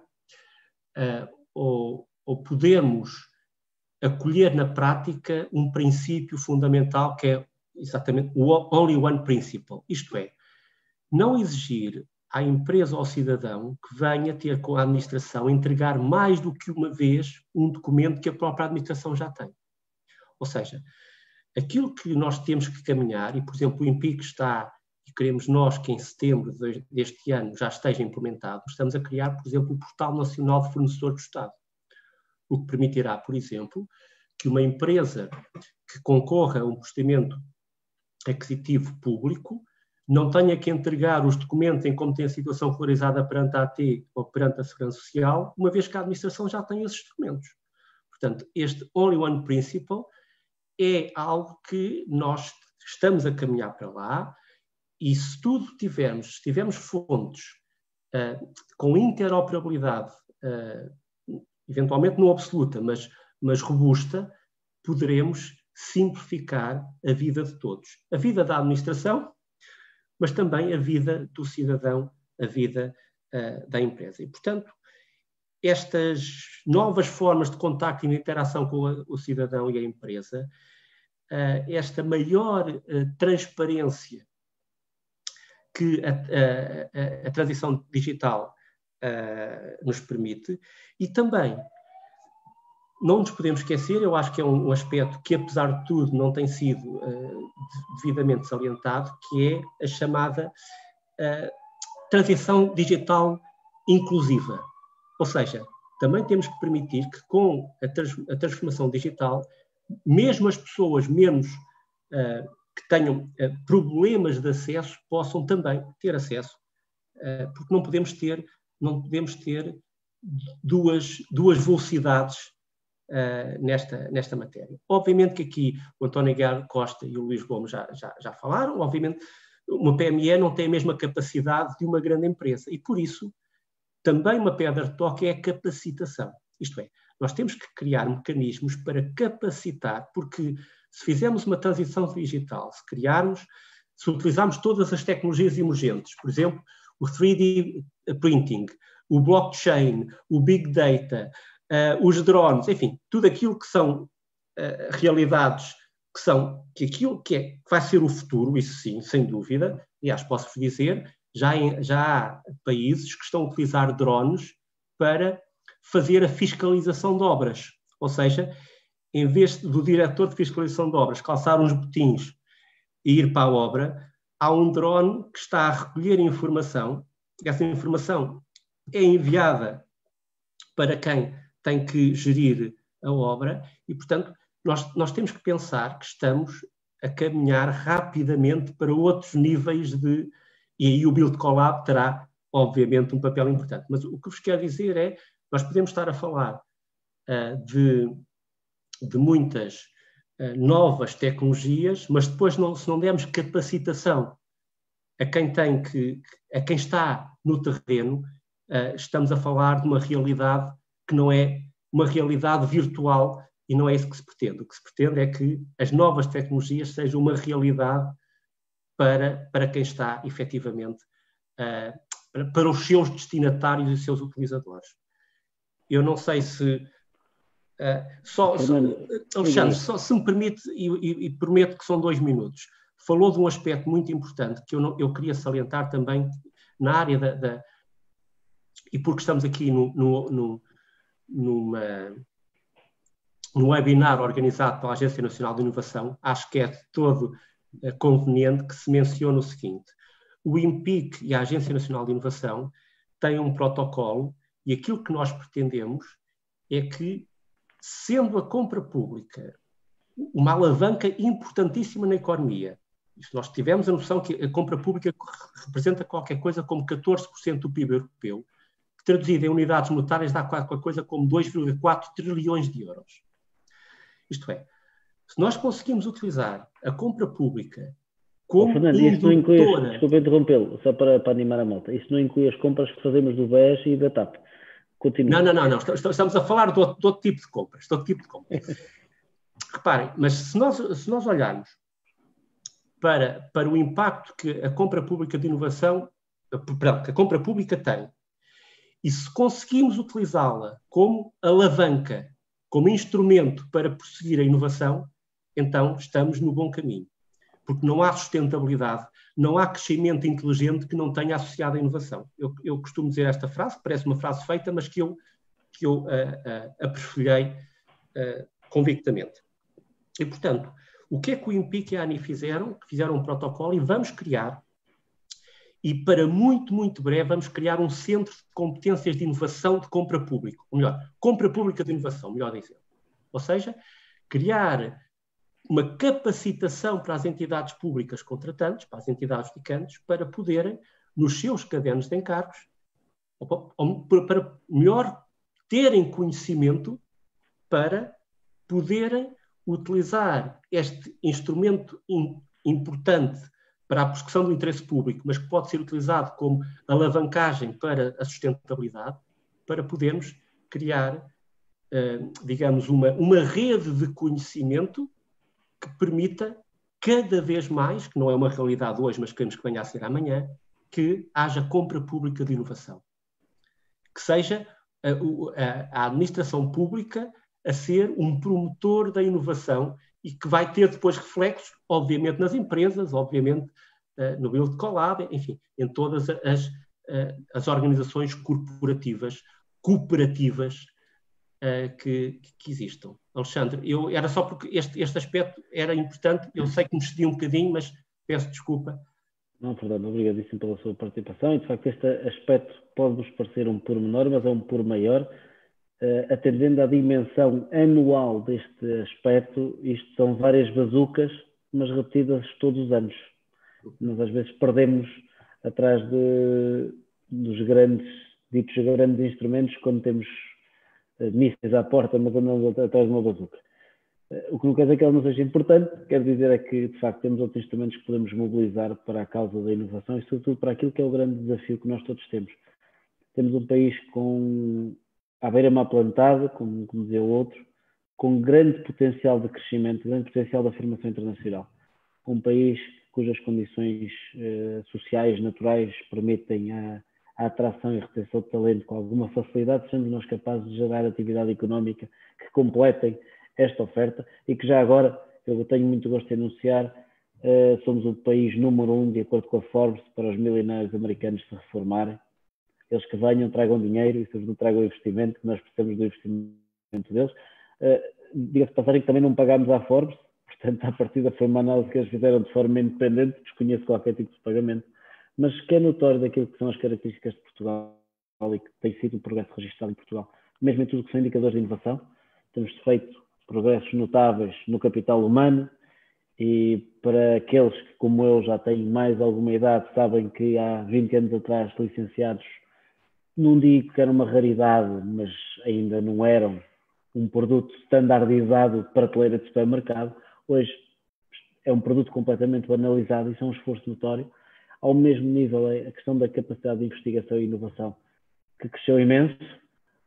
ou podermos acolher na prática um princípio fundamental que é exatamente o only one principle, isto é, não exigir à empresa ou ao cidadão que venha ter com a administração entregar mais do que uma vez um documento que a própria administração já tem. Ou seja, aquilo que nós temos que caminhar, e por exemplo o INPIC está, e queremos nós que em setembro deste ano já esteja implementado, estamos a criar, por exemplo, o Portal Nacional de Fornecedores do Estado, o que permitirá, por exemplo, que uma empresa que concorra a um procedimento aquisitivo público não tenha que entregar os documentos em como tem a situação regularizada perante a AT ou perante a Segurança Social, uma vez que a administração já tem esses documentos. Portanto, este Only One Principle é algo que nós estamos a caminhar para lá, e se tivermos fontes com interoperabilidade, eventualmente não absoluta, mas robusta, poderemos simplificar a vida de todos. A vida da administração, mas também a vida do cidadão, a vida da empresa. E, portanto, estas novas formas de contacto e de interação com o cidadão e a empresa, esta maior transparência que a transição digital nos permite, e também não nos podemos esquecer, eu acho que é um aspecto que, apesar de tudo, não tem sido devidamente salientado, que é a chamada transição digital inclusiva. Ou seja, também temos que permitir que com a transformação digital, mesmo as pessoas menos que tenham problemas de acesso possam também ter acesso, porque não podemos ter duas velocidades nesta matéria. Obviamente que aqui o António Aguiar Costa e o Luís Gomes já falaram, obviamente uma PME não tem a mesma capacidade de uma grande empresa e por isso também uma pedra de toque é a capacitação. Isto é, nós temos que criar mecanismos para capacitar, porque se fizermos uma transição digital, se utilizarmos todas as tecnologias emergentes, por exemplo, o 3D printing, o blockchain, o big data, os drones, enfim, tudo aquilo que são realidades, que vai ser o futuro, isso sim, sem dúvida. Aliás, posso-vos dizer, já há países que estão a utilizar drones para fazer a fiscalização de obras. Ou seja, em vez do diretor de fiscalização de obras calçar uns botins e ir para a obra, há um drone que está a recolher informação, e essa informação é enviada para quem tem que gerir a obra e, portanto, nós temos que pensar que estamos a caminhar rapidamente para outros níveis e aí o Build Collab terá, obviamente, um papel importante. Mas o que vos quero dizer é, nós podemos estar a falar de muitas novas tecnologias, mas depois, se não dermos capacitação a quem está no terreno, estamos a falar de uma realidade que não é uma realidade virtual e não é isso que se pretende. O que se pretende é que as novas tecnologias sejam uma realidade para quem está, efetivamente, para os seus destinatários e os seus utilizadores. Eu não sei se... Alexandre, se me permite, e prometo que são 2 minutos, falou de um aspecto muito importante que eu queria salientar também na área e porque estamos aqui num webinar organizado pela Agência Nacional de Inovação, acho que é de todo conveniente que se mencione o seguinte: o INPIC e a Agência Nacional de Inovação têm um protocolo e aquilo que nós pretendemos é que, sendo a compra pública uma alavanca importantíssima na economia, se nós tivermos a noção que a compra pública representa qualquer coisa como 14% do PIB europeu, que traduzido em unidades monetárias dá qualquer coisa como 2,4 trilhões de euros. Isto é, se nós conseguimos utilizar a compra pública como Fernando, isso não inclui, desculpa interrompê-lo, só para animar a malta, isso não inclui as compras que fazemos do BES e da TAP. Continua. Não. Estamos a falar de outro tipo de compras. Reparem, mas se nós olharmos para o impacto que a compra pública de inovação, que a compra pública tem, e se conseguimos utilizá-la como alavanca, como instrumento para prosseguir a inovação, então estamos no bom caminho. Porque não há sustentabilidade, não há crescimento inteligente que não tenha associado à inovação. Eu costumo dizer esta frase, parece uma frase feita, mas que eu aperfilhei convictamente. E, portanto, o que é que o INPIC e a ANI fizeram? Fizeram um protocolo e vamos criar, e para muito, muito breve, vamos criar um centro de competências de inovação de compra pública. Ou melhor, compra pública de inovação, melhor dizendo. Ou seja, criar uma capacitação para as entidades públicas contratantes, para as entidades adjudicantes, para poderem, nos seus cadernos de encargos, para melhor terem conhecimento para poderem utilizar este instrumento importante para a prossecução do interesse público, mas que pode ser utilizado como alavancagem para a sustentabilidade, para podermos criar, digamos, uma rede de conhecimento que permita cada vez mais, que não é uma realidade hoje, mas queremos que venha a ser amanhã, que haja compra pública de inovação. Que seja a administração pública a ser um promotor da inovação e que vai ter depois reflexos, obviamente, nas empresas, obviamente, no Build Collab, enfim, em todas as organizações corporativas, cooperativas que existam. Alexandre, era só porque este aspecto era importante, eu sei que me excedi um bocadinho, mas peço desculpa. Não, Fernando, obrigadíssimo pela sua participação e, de facto, este aspecto pode-vos parecer um pormenor, mas é um por maior. Atendendo à dimensão anual deste aspecto, isto são várias bazucas, mas repetidas todos os anos. Nós às vezes perdemos atrás dos ditos grandes instrumentos quando temos mísseis à porta, mas andamos atrás de uma bazuca. O que não quer dizer que ela não seja importante, quer dizer é que, de facto, temos outros instrumentos que podemos mobilizar para a causa da inovação e, sobretudo, para aquilo que é o grande desafio que nós todos temos. Temos um país com à beira-mar plantada, como dizia o outro, com grande potencial de crescimento, grande potencial de afirmação internacional. Um país cujas condições sociais, naturais, permitem a atração e retenção de talento com alguma facilidade, sendo nós capazes de gerar atividade económica que completem esta oferta e que já agora, eu tenho muito gosto de anunciar, somos o país número 1, de acordo com a Forbes, para os milionários americanos se reformarem. Eles que venham, tragam dinheiro e se eles não tragam investimento, que nós precisamos do investimento deles. Diga-se passarem que também não pagámos à Forbes, portanto, à partida foi uma análise que eles fizeram de forma independente, desconheço qualquer tipo de pagamento, mas que é notório daquilo que são as características de Portugal e que tem sido o progresso registrado em Portugal, mesmo em tudo o que são indicadores de inovação. Temos feito progressos notáveis no capital humano e para aqueles que, como eu, já têm mais alguma idade, sabem que há 20 anos atrás licenciados, não digo que era uma raridade, mas ainda não eram um produto standardizado de prateleira de supermercado. Hoje é um produto completamente banalizado e isso é um esforço notório. Ao mesmo nível, a questão da capacidade de investigação e inovação, que cresceu imenso,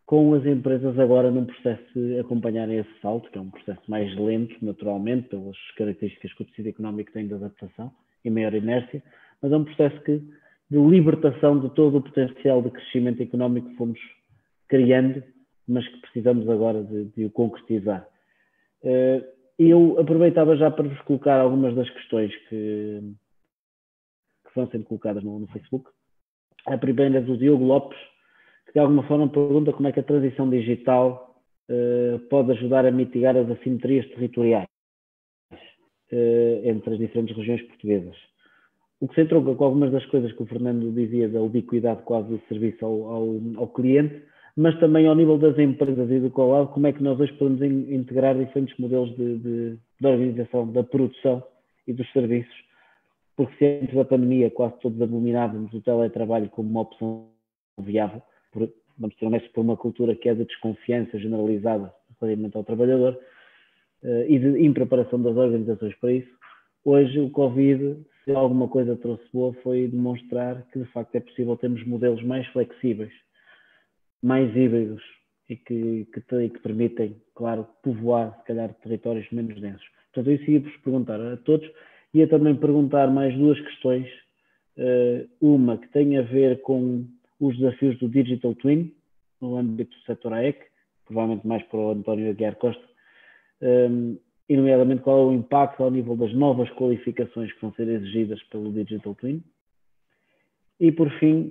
com as empresas agora num processo de acompanharem esse salto, que é um processo mais lento, naturalmente, pelas características que o tecido económico tem de adaptação e maior inércia, mas é um processo de libertação de todo o potencial de crescimento económico que fomos criando, mas que precisamos agora de o concretizar. Eu aproveitava já para vos colocar algumas das questões que vão sendo colocadas no Facebook. A primeira é do Diogo Lopes, que de alguma forma pergunta como é que a transição digital pode ajudar a mitigar as assimetrias territoriais entre as diferentes regiões portuguesas. O que se entronca com algumas das coisas que o Fernando dizia da ubiquidade quase do serviço ao cliente, mas também ao nível das empresas e do collab, como é que nós hoje podemos integrar diferentes modelos de organização da produção e dos serviços, porque se antes da pandemia quase todos abominávamos o teletrabalho como uma opção viável, vamos ser honestos, por uma cultura que é de desconfiança generalizada relativamente ao trabalhador e de impreparação das organizações para isso, hoje o Covid, se alguma coisa trouxe boa, foi demonstrar que de facto é possível termos modelos mais flexíveis, mais híbridos e que permitem, claro, povoar, se calhar, territórios menos densos. Portanto, eu ia-vos perguntar a todos, ia também perguntar mais duas questões, uma que tem a ver com os desafios do Digital Twin, no âmbito do setor AEC, provavelmente mais para o António Aguiar Costa, e nomeadamente qual é o impacto ao nível das novas qualificações que vão ser exigidas pelo Digital Twin. E por fim,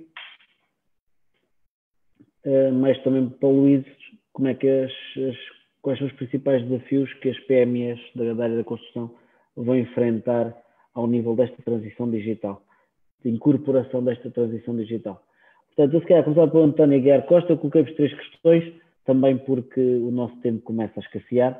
mas também para o Luís, como é que quais são os principais desafios que as PMEs da área da construção vão enfrentar ao nível desta transição digital, de incorporação desta transição digital. Portanto, eu se calhar começar pelo António Aguiar Costa, eu coloquei-vos 3 questões, também porque o nosso tempo começa a escassear,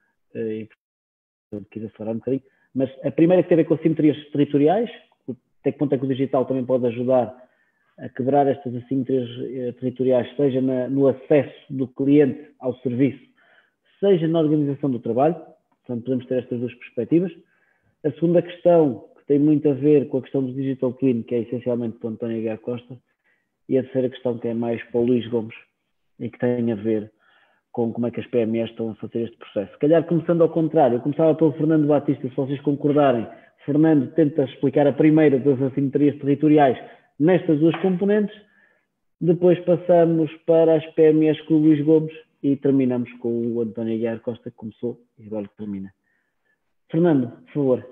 e portanto quis acelerar um bocadinho, mas a primeira que tem a ver com assimetrias territoriais, até que ponto é que o digital também pode ajudar a quebrar estas assimetrias territoriais, seja no acesso do cliente ao serviço, seja na organização do trabalho. Portanto, podemos ter estas duas perspectivas. A segunda questão, que tem muito a ver com a questão do Digital Twin, que é essencialmente para o António Aguiar Costa, e a terceira questão, que é mais para o Luís Gomes, e que tem a ver com como é que as PMEs estão a fazer este processo. Se calhar, começando ao contrário, eu começava pelo Fernando Batista, se vocês concordarem. Fernando tenta explicar a primeira das assimetrias territoriais nestas duas componentes, depois passamos para as PMEs com o Luís Gomes e terminamos com o António Aguiar Costa, que começou e agora termina. Fernando, por favor.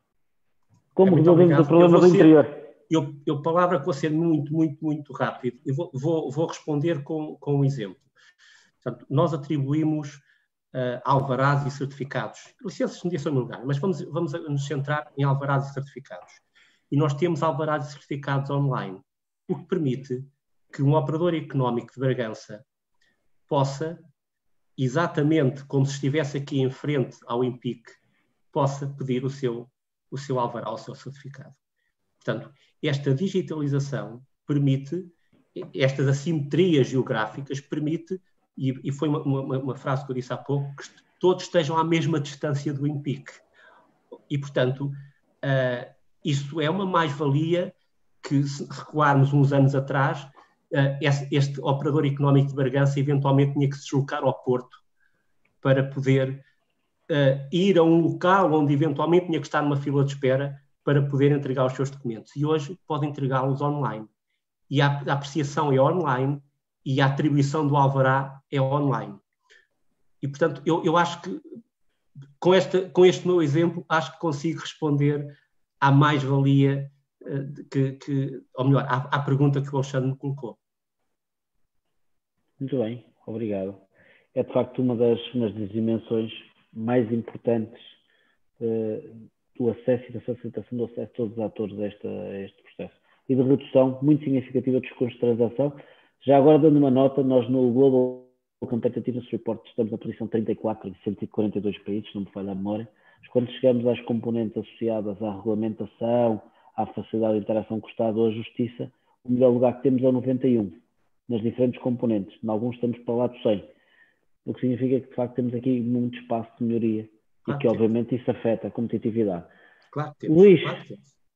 Como resolvemos o problema do interior? Eu palavra que vou ser muito rápido. Eu vou responder com um exemplo. Portanto, nós atribuímos alvarás e certificados, licenças de mediação imobiliária, mas vamos nos centrar em alvarás e certificados. E nós temos alvarás e certificados online, o que permite que um operador económico de Bragança possa, exatamente como se estivesse aqui em frente ao INPIC, possa pedir o seu alvará, o seu certificado. Portanto, esta digitalização permite, estas assimetrias geográficas permite, e foi uma frase que eu disse há pouco, que todos estejam à mesma distância do INPIC. E, portanto, isso é uma mais-valia que, se recuarmos uns anos atrás, este operador económico de Bragança eventualmente tinha que se deslocar ao Porto para poder ir a um local onde eventualmente tinha que estar numa fila de espera para poder entregar os seus documentos. E hoje pode entregá-los online. E a apreciação é online e a atribuição do alvará é online. E, portanto, eu acho que com este meu exemplo, acho que consigo responder à mais-valia ou melhor, à pergunta que o Alexandre me colocou. Muito bem, obrigado. É de facto uma das dimensões mais importantes do acesso e da facilitação do acesso de todos os atores a este processo. E de redução muito significativa dos custos de transação. Já agora, dando uma nota, nós no Global Competitiveness Report estamos na posição 34 de 142 países, não me falha a memória. Mas quando chegamos às componentes associadas à regulamentação, à facilidade de interação com o Estado ou à Justiça, o melhor lugar que temos é o 91, nas diferentes componentes. Em alguns estamos para lá do 100. O que significa que, de facto, temos aqui muito espaço de melhoria e que, obviamente, isso afeta a competitividade. Claro que temos. Luís,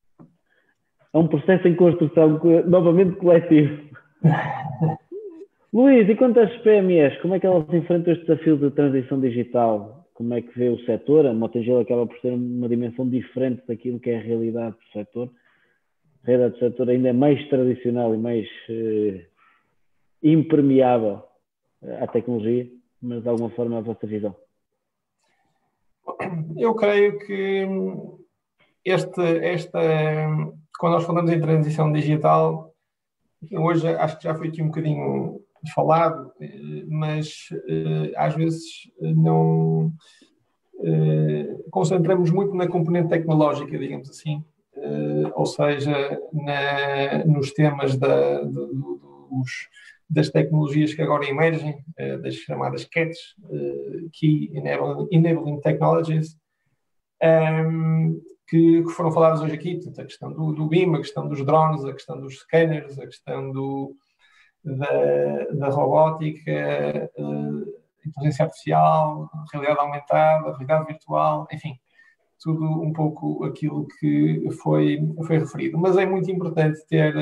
é um processo em construção novamente coletivo. Luís, e quanto às PMEs, como é que elas enfrentam este desafio de transição digital? Como é que vê o setor? A Motengil acaba por ter uma dimensão diferente daquilo que é a realidade do setor. A realidade do setor ainda é mais tradicional e mais impermeável à tecnologia, mas de alguma forma a vossa visão. Eu creio que quando nós falamos em transição digital, hoje acho que já foi aqui um bocadinho falado, mas às vezes não concentramos muito na componente tecnológica, digamos assim, ou seja, nos temas das tecnologias que agora emergem, das chamadas CATs, Key Enabling Technologies, que foram faladas hoje aqui, portanto, a questão do BIM, a questão dos drones, a questão dos scanners, a questão da robótica, inteligência artificial, realidade aumentada, realidade virtual, enfim, tudo um pouco aquilo que foi referido. Mas é muito importante ter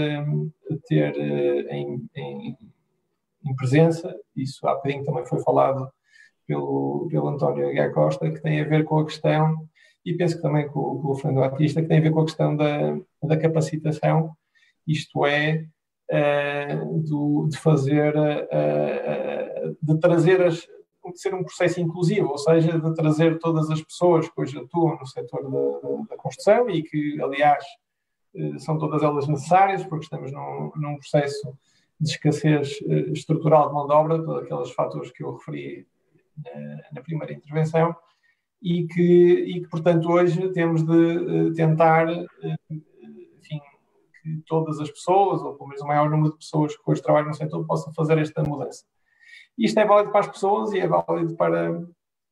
em presença, isso há bocadinho também foi falado pelo António Aguiar Costa, que tem a ver com a questão, e penso que também com o Fernando Batista, que tem a ver com a questão da capacitação, isto é, de fazer, de trazer de ser um processo inclusivo, ou seja, de trazer todas as pessoas que hoje atuam no setor da construção e que, aliás, são todas elas necessárias, porque estamos num processo de escassez estrutural de mão de obra, todos aqueles fatores que eu referi na primeira intervenção, e que, portanto, hoje temos de tentar, enfim, que todas as pessoas, ou pelo menos o maior número de pessoas que hoje trabalham no setor, possam fazer esta mudança. Isto é válido para as pessoas e é válido para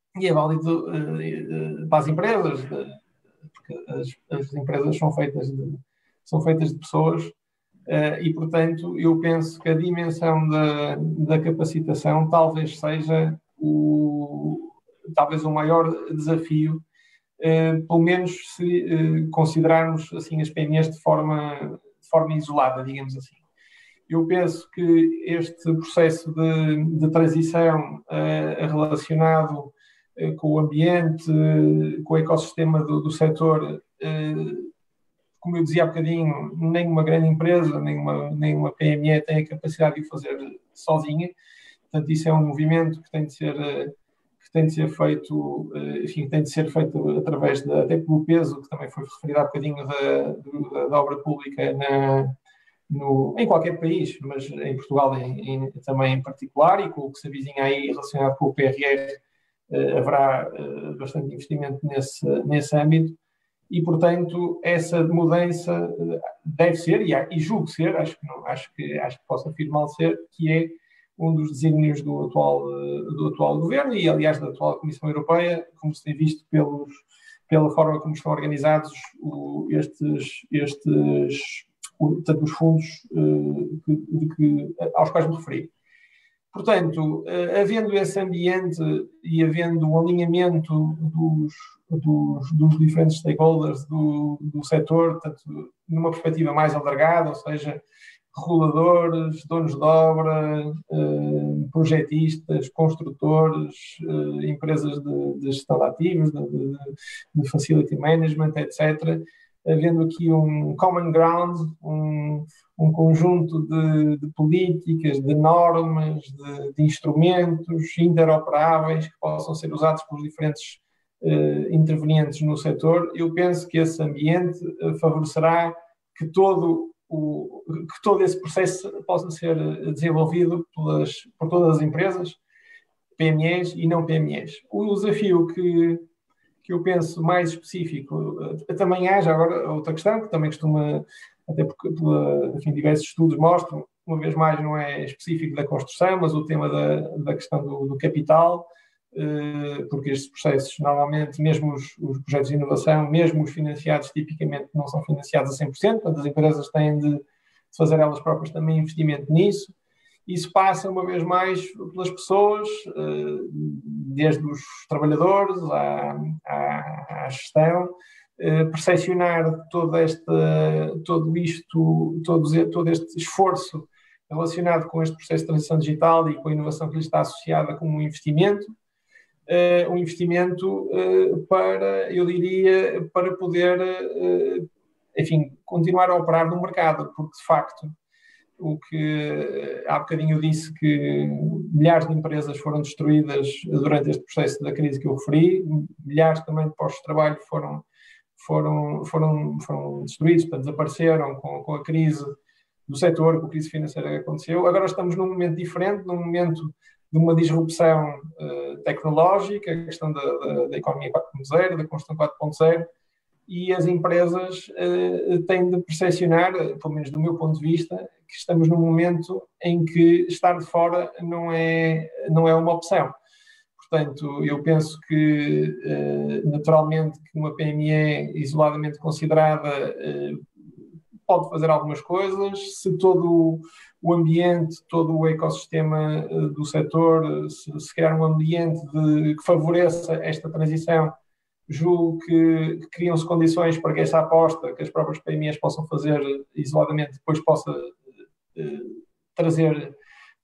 as empresas, porque as empresas são feitas de pessoas, e, portanto, eu penso que a dimensão da capacitação talvez seja talvez o maior desafio, pelo menos se considerarmos assim, as PMEs de forma isolada, digamos assim. Eu penso que este processo de transição relacionado com o ambiente, com o ecossistema do setor, como eu dizia há bocadinho, nenhuma grande empresa, nenhuma PME tem a capacidade de o fazer sozinha. Portanto, isso é um movimento que tem de ser feito, enfim, tem de ser feito através até pelo peso, que também foi referido há bocadinho, da obra pública em qualquer país, mas em Portugal também em particular, e com o que se avizinha aí relacionado com o PRR, haverá bastante investimento nesse âmbito, e, portanto, essa mudança deve ser, e julgo ser, acho que posso afirmar ser, que é um dos desígnios do atual governo e, aliás, da atual Comissão Europeia, como se tem visto pela forma como estão organizados portanto, os fundos aos quais me referi. Portanto, havendo esse ambiente e havendo um alinhamento dos diferentes stakeholders do setor, portanto, numa perspectiva mais alargada, ou seja, reguladores, donos de obra, projetistas, construtores, empresas de gestão de ativos, de facility management, etc., havendo aqui um common ground, um conjunto de políticas, de normas, de instrumentos interoperáveis que possam ser usados pelos diferentes intervenientes no setor. Eu penso que esse ambiente favorecerá que todo esse processo possa ser desenvolvido por todas as empresas, PMEs e não PMEs. O desafio que eu penso mais específico, também há já agora outra questão, que também costuma, até porque enfim, diversos estudos mostram, uma vez mais não é específico da construção, mas o tema da questão do capital, porque estes processos, normalmente, mesmo os projetos de inovação, mesmo os financiados, tipicamente não são financiados a 100%, portanto as empresas têm de fazer elas próprias também investimento nisso. Isso passa, uma vez mais, pelas pessoas, desde os trabalhadores à gestão, percepcionar todo este esforço relacionado com este processo de transição digital e com a inovação que lhe está associada como um investimento para, eu diria, para poder, enfim, continuar a operar no mercado, porque de facto, o que há bocadinho eu disse que milhares de empresas foram destruídas durante este processo da crise que eu referi, milhares também de postos de trabalho foram destruídos, portanto, desapareceram com a crise do setor, com a crise financeira que aconteceu. Agora estamos num momento diferente, num momento de uma disrupção tecnológica, a questão da economia 4.0, da construção 4.0, e as empresas têm de percepcionar, pelo menos do meu ponto de vista, que estamos num momento em que estar de fora não é uma opção. Portanto, eu penso que, naturalmente, que uma PME isoladamente considerada pode fazer algumas coisas, se todo o ambiente, todo o ecossistema do setor, se criar um ambiente que favoreça esta transição, julgo que criam-se condições para que essa aposta que as próprias PMEs possam fazer isoladamente depois possa trazer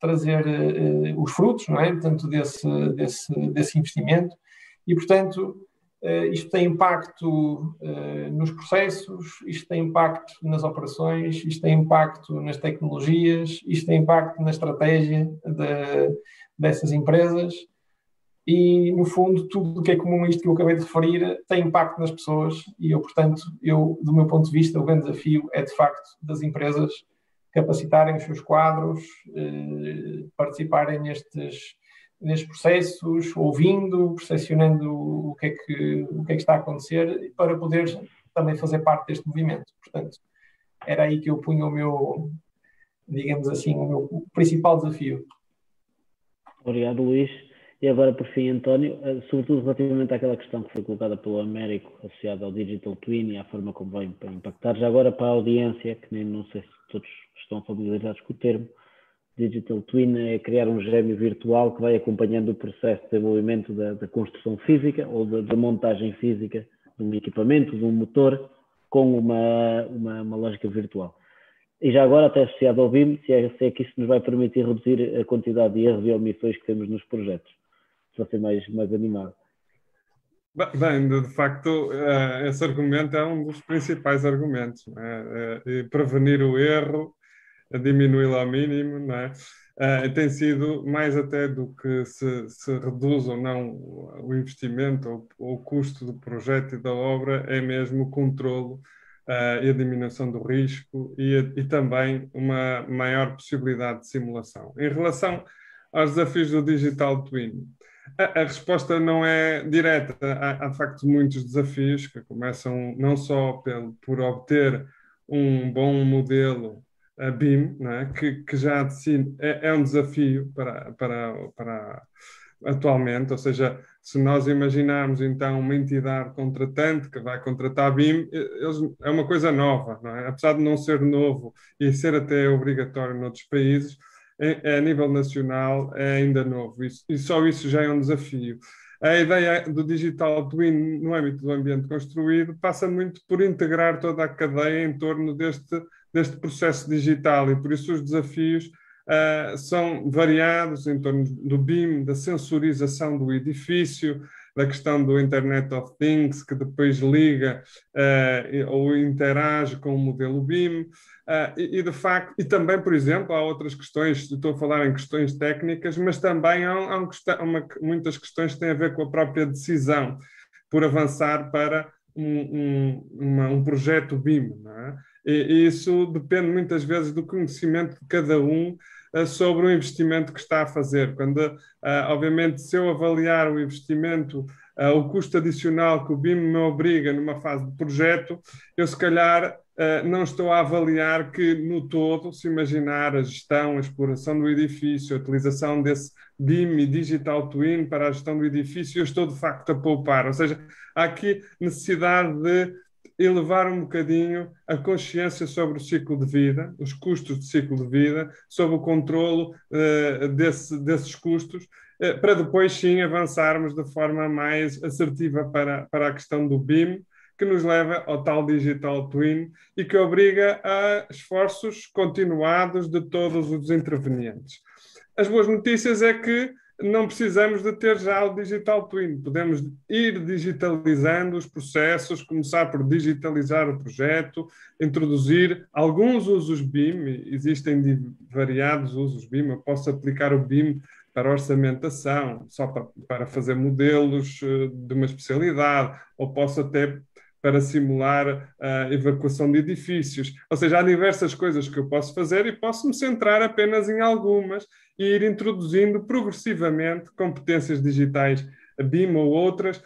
os frutos, não é? Portanto, desse investimento. E, portanto, isto tem impacto nos processos, isto tem impacto nas operações, isto tem impacto nas tecnologias, isto tem impacto na estratégia dessas empresas e, no fundo, tudo o que é comum a isto que eu acabei de referir tem impacto nas pessoas e eu, portanto, do meu ponto de vista, o grande desafio é, de facto, das empresas capacitarem os seus quadros, participarem nestes processos, ouvindo, percepcionando o que é que está a acontecer, para poder também fazer parte deste movimento. Portanto, era aí que eu punha o meu, digamos assim, o meu principal desafio. Obrigado, Luís. E agora, por fim, António, sobretudo relativamente àquela questão que foi colocada pelo Américo, associada ao Digital Twin e à forma como vai impactar, já agora para a audiência, que nem não sei se todos estão familiarizados com o termo, Digital Twin é criar um gêmeo virtual que vai acompanhando o processo de desenvolvimento da construção física ou da montagem física de um equipamento, de um motor, com uma lógica virtual. E já agora, até associado ao BIM, se é que isso nos vai permitir reduzir a quantidade de erros e omissões que temos nos projetos. Se vai ser mais animado. Bem, de facto, esse argumento é um dos principais argumentos, não é? Prevenir o erro, diminuí-lo ao mínimo, não é? Tem sido mais até do que se reduz ou não o investimento ou o custo do projeto e da obra, é mesmo o controlo e a diminuição do risco e também uma maior possibilidade de simulação. Em relação aos desafios do Digital Twin, a resposta não é direta. Há de facto muitos desafios que começam não só por obter um bom modelo BIM, não é? que já de si é um desafio para atualmente, ou seja, se nós imaginarmos então uma entidade contratante que vai contratar BIM, é uma coisa nova, não é? Apesar de não ser novo e ser até obrigatório noutros países, a nível nacional é ainda novo, e só isso já é um desafio. A ideia do Digital Twin no âmbito do ambiente construído passa muito por integrar toda a cadeia em torno deste processo digital, e por isso os desafios são variados em torno do BIM, da sensorização do edifício, da questão do Internet of Things, que depois liga ou interage com o modelo BIM, e de facto, e também, por exemplo, há outras questões, estou a falar em questões técnicas, mas também há muitas questões que têm a ver com a própria decisão por avançar para um projeto BIM, não é? E isso depende muitas vezes do conhecimento de cada um sobre o investimento que está a fazer. Quando, obviamente, se eu avaliar o investimento, o custo adicional que o BIM me obriga numa fase de projeto, eu se calhar não estou a avaliar que no todo, se imaginar a gestão, a exploração do edifício, a utilização desse BIM e Digital Twin para a gestão do edifício, eu estou de facto a poupar. Ou seja, há aqui necessidade de elevar um bocadinho a consciência sobre o ciclo de vida, os custos de ciclo de vida, sobre o controlo desses custos, para depois sim avançarmos de forma mais assertiva para a questão do BIM, que nos leva ao tal digital twin e que obriga a esforços continuados de todos os intervenientes. As boas notícias é que não precisamos de ter já o digital twin. Podemos ir digitalizando os processos, começar por digitalizar o projeto, introduzir alguns usos BIM, existem variados usos BIM, eu posso aplicar o BIM para orçamentação, só para fazer modelos de uma especialidade, ou posso até para simular a evacuação de edifícios. Ou seja, há diversas coisas que eu posso fazer e posso me centrar apenas em algumas e ir introduzindo progressivamente competências digitais BIM ou outras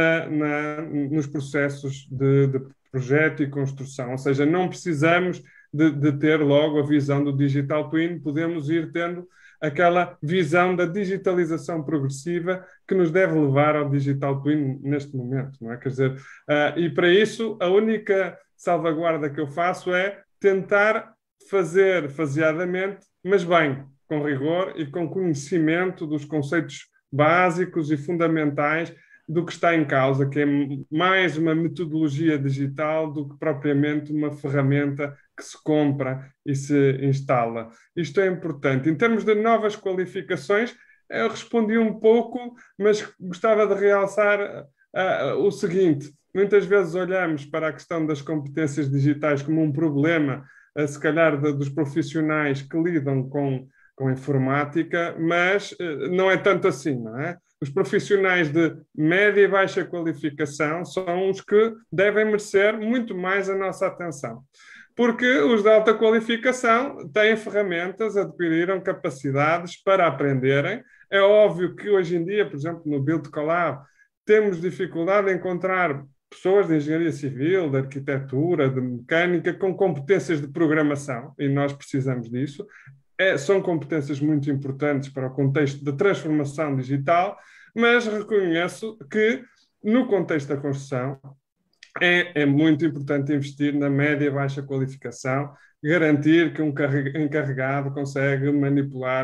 nos processos de projeto e construção. Ou seja, não precisamos de ter logo a visão do digital twin, podemos ir tendo aquela visão da digitalização progressiva que nos deve levar ao digital twin neste momento, não é? Quer dizer, e para isso a única salvaguarda que eu faço é tentar fazer faseadamente, mas bem, com rigor e com conhecimento dos conceitos básicos e fundamentais do que está em causa, que é mais uma metodologia digital do que propriamente uma ferramenta que se compra e se instala. Isto é importante. Em termos de novas qualificações, eu respondi um pouco, mas gostava de realçar o seguinte. Muitas vezes olhamos para a questão das competências digitais como um problema, se calhar dos profissionais que lidam com informática, mas não é tanto assim, não é? Os profissionais de média e baixa qualificação são os que devem merecer muito mais a nossa atenção. Porque os de alta qualificação têm ferramentas, adquiriram capacidades para aprenderem. É óbvio que hoje em dia, por exemplo, no Build Collab, temos dificuldade em encontrar pessoas de engenharia civil, de arquitetura, de mecânica, com competências de programação, e nós precisamos disso. São competências muito importantes para o contexto da transformação digital, mas reconheço que, no contexto da construção, é muito importante investir na média e baixa qualificação, garantir que um encarregado consegue manipular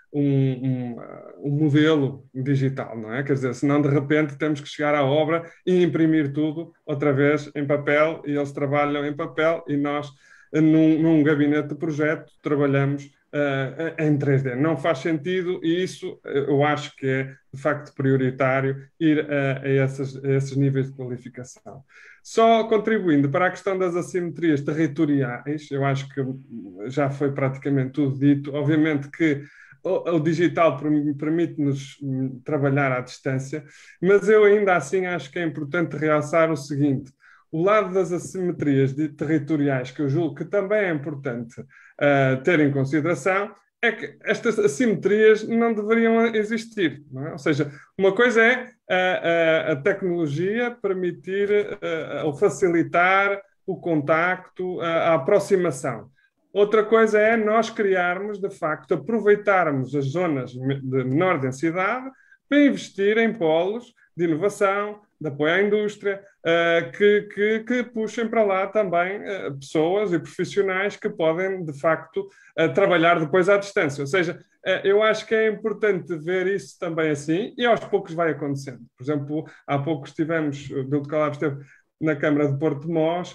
um modelo digital, não é? Quer dizer, senão de repente temos que chegar à obra e imprimir tudo outra vez em papel, e eles trabalham em papel e nós, num gabinete de projeto, trabalhamos em 3D. Não faz sentido e isso eu acho que é de facto prioritário ir a esses níveis de qualificação. Só contribuindo para a questão das assimetrias territoriais, eu acho que já foi praticamente tudo dito. Obviamente que o digital permite-nos trabalhar à distância, mas eu ainda assim acho que é importante realçar o seguinte: o lado das assimetrias territoriais, que eu julgo que também é importante ter em consideração, é que estas assimetrias não deveriam existir, não é? Ou seja, uma coisa é a tecnologia permitir ou facilitar o contacto, a aproximação. Outra coisa é nós criarmos, de facto, aproveitarmos as zonas de menor densidade para investir em polos de inovação, de apoio à indústria, que puxem para lá também pessoas e profissionais que podem, de facto, trabalhar depois à distância. Ou seja, eu acho que é importante ver isso também assim, e aos poucos vai acontecendo. Por exemplo, há pouco estivemos, o Build Collab esteve na Câmara de Porto de Mós,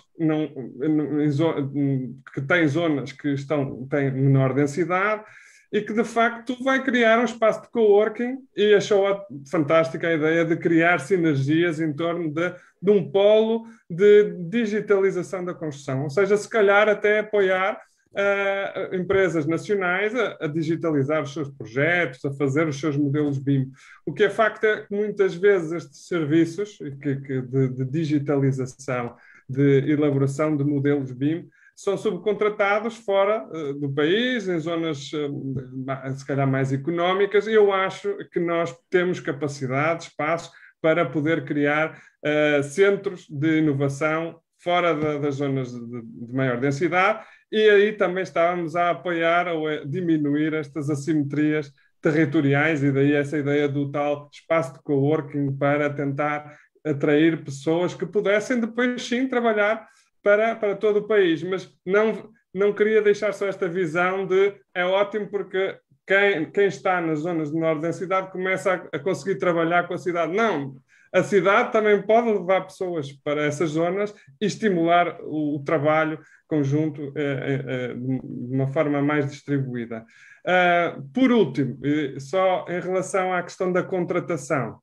que tem zonas que têm menor densidade, e que, de facto, vai criar um espaço de coworking, e achou fantástica a ideia de criar sinergias em torno de um polo de digitalização da construção. Ou seja, se calhar até apoiar empresas nacionais a digitalizar os seus projetos, a fazer os seus modelos BIM. O que é facto é que muitas vezes estes serviços de digitalização, de elaboração de modelos BIM, são subcontratados fora do país, em zonas se calhar mais económicas, e eu acho que nós temos capacidade, espaço para poder criar centros de inovação fora das zonas de maior densidade, e aí também estávamos a apoiar ou a diminuir estas assimetrias territoriais, e daí essa ideia do tal espaço de coworking para tentar atrair pessoas que pudessem depois sim trabalhar para todo o país, mas não queria deixar só esta visão de é ótimo porque quem está nas zonas de menor densidade começa a conseguir trabalhar com a cidade. Não, a cidade também pode levar pessoas para essas zonas e estimular o trabalho conjunto de uma forma mais distribuída. Por último, só em relação à questão da contratação,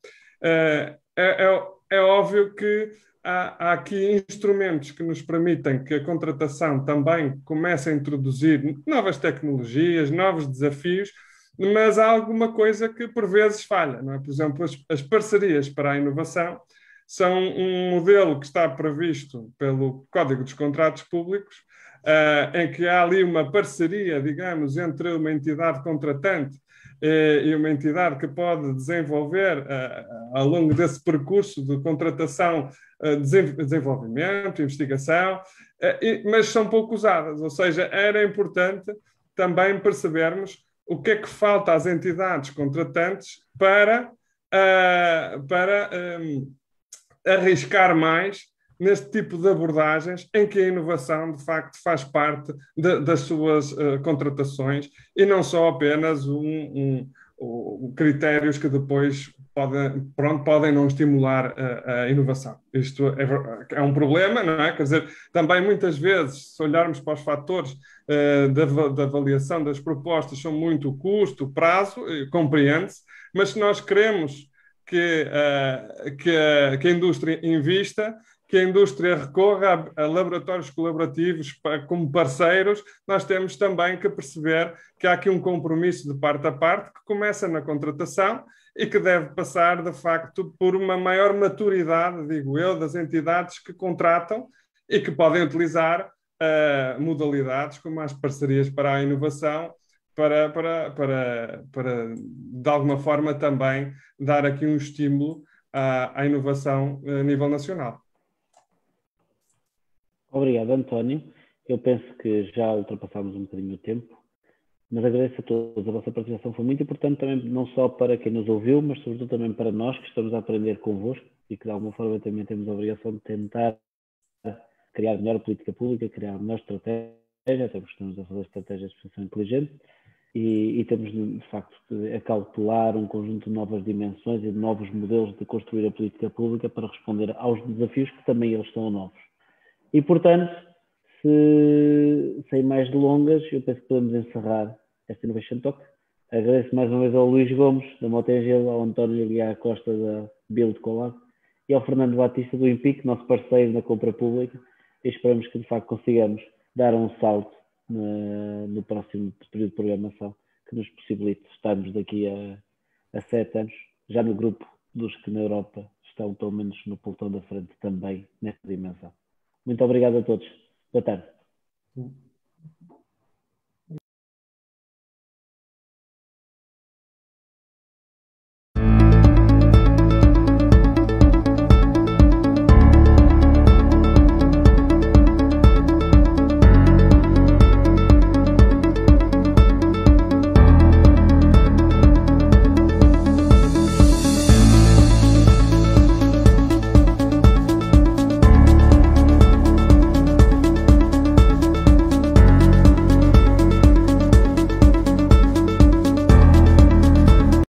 é óbvio que há aqui instrumentos que nos permitem que a contratação também comece a introduzir novas tecnologias, novos desafios, mas há alguma coisa que por vezes falha, não é? Por exemplo, as parcerias para a inovação são um modelo que está previsto pelo Código dos Contratos Públicos, em que há ali uma parceria, digamos, entre uma entidade contratante e uma entidade que pode desenvolver, ao longo desse percurso de contratação, desenvolvimento, investigação, mas são pouco usadas. Ou seja, era importante também percebermos o que é que falta às entidades contratantes para arriscar mais neste tipo de abordagens em que a inovação, de facto, faz parte das suas contratações e não só apenas critérios que depois podem não estimular a inovação. Isto é um problema, não é? Quer dizer, também muitas vezes, se olharmos para os fatores da avaliação das propostas, são muito o custo, o prazo, compreende-se, mas se nós queremos que a indústria invista, que a indústria recorra a laboratórios colaborativos como parceiros, nós temos também que perceber que há aqui um compromisso de parte a parte que começa na contratação e que deve passar, de facto, por uma maior maturidade, digo eu, das entidades que contratam e que podem utilizar modalidades como as parcerias para a inovação para, de alguma forma, também dar aqui um estímulo à inovação a nível nacional. Obrigado, António. Eu penso que já ultrapassámos um bocadinho o tempo, mas agradeço a todos. A vossa participação foi muito importante também, não só para quem nos ouviu, mas sobretudo também para nós que estamos a aprender convosco e que de alguma forma também temos a obrigação de tentar criar melhor política pública, criar melhor estratégia, até porque estamos a fazer estratégias de expansão inteligente e temos de facto a cautelar um conjunto de novas dimensões e de novos modelos de construir a política pública para responder aos desafios que também eles são novos. E, portanto, sem mais delongas, eu penso que podemos encerrar esta Innovation Talk. Agradeço mais uma vez ao Luís Gomes, da Motengel, ao António Aguiar Costa, da Build Collab, e ao Fernando Batista, do IMPIC, nosso parceiro na compra pública, e esperamos que, de facto, consigamos dar um salto no próximo período de programação, que nos possibilite estarmos daqui a 7 anos, já no grupo dos que na Europa estão, pelo menos no pelotão da frente, também nesta dimensão. Muito obrigado a todos. Boa tarde.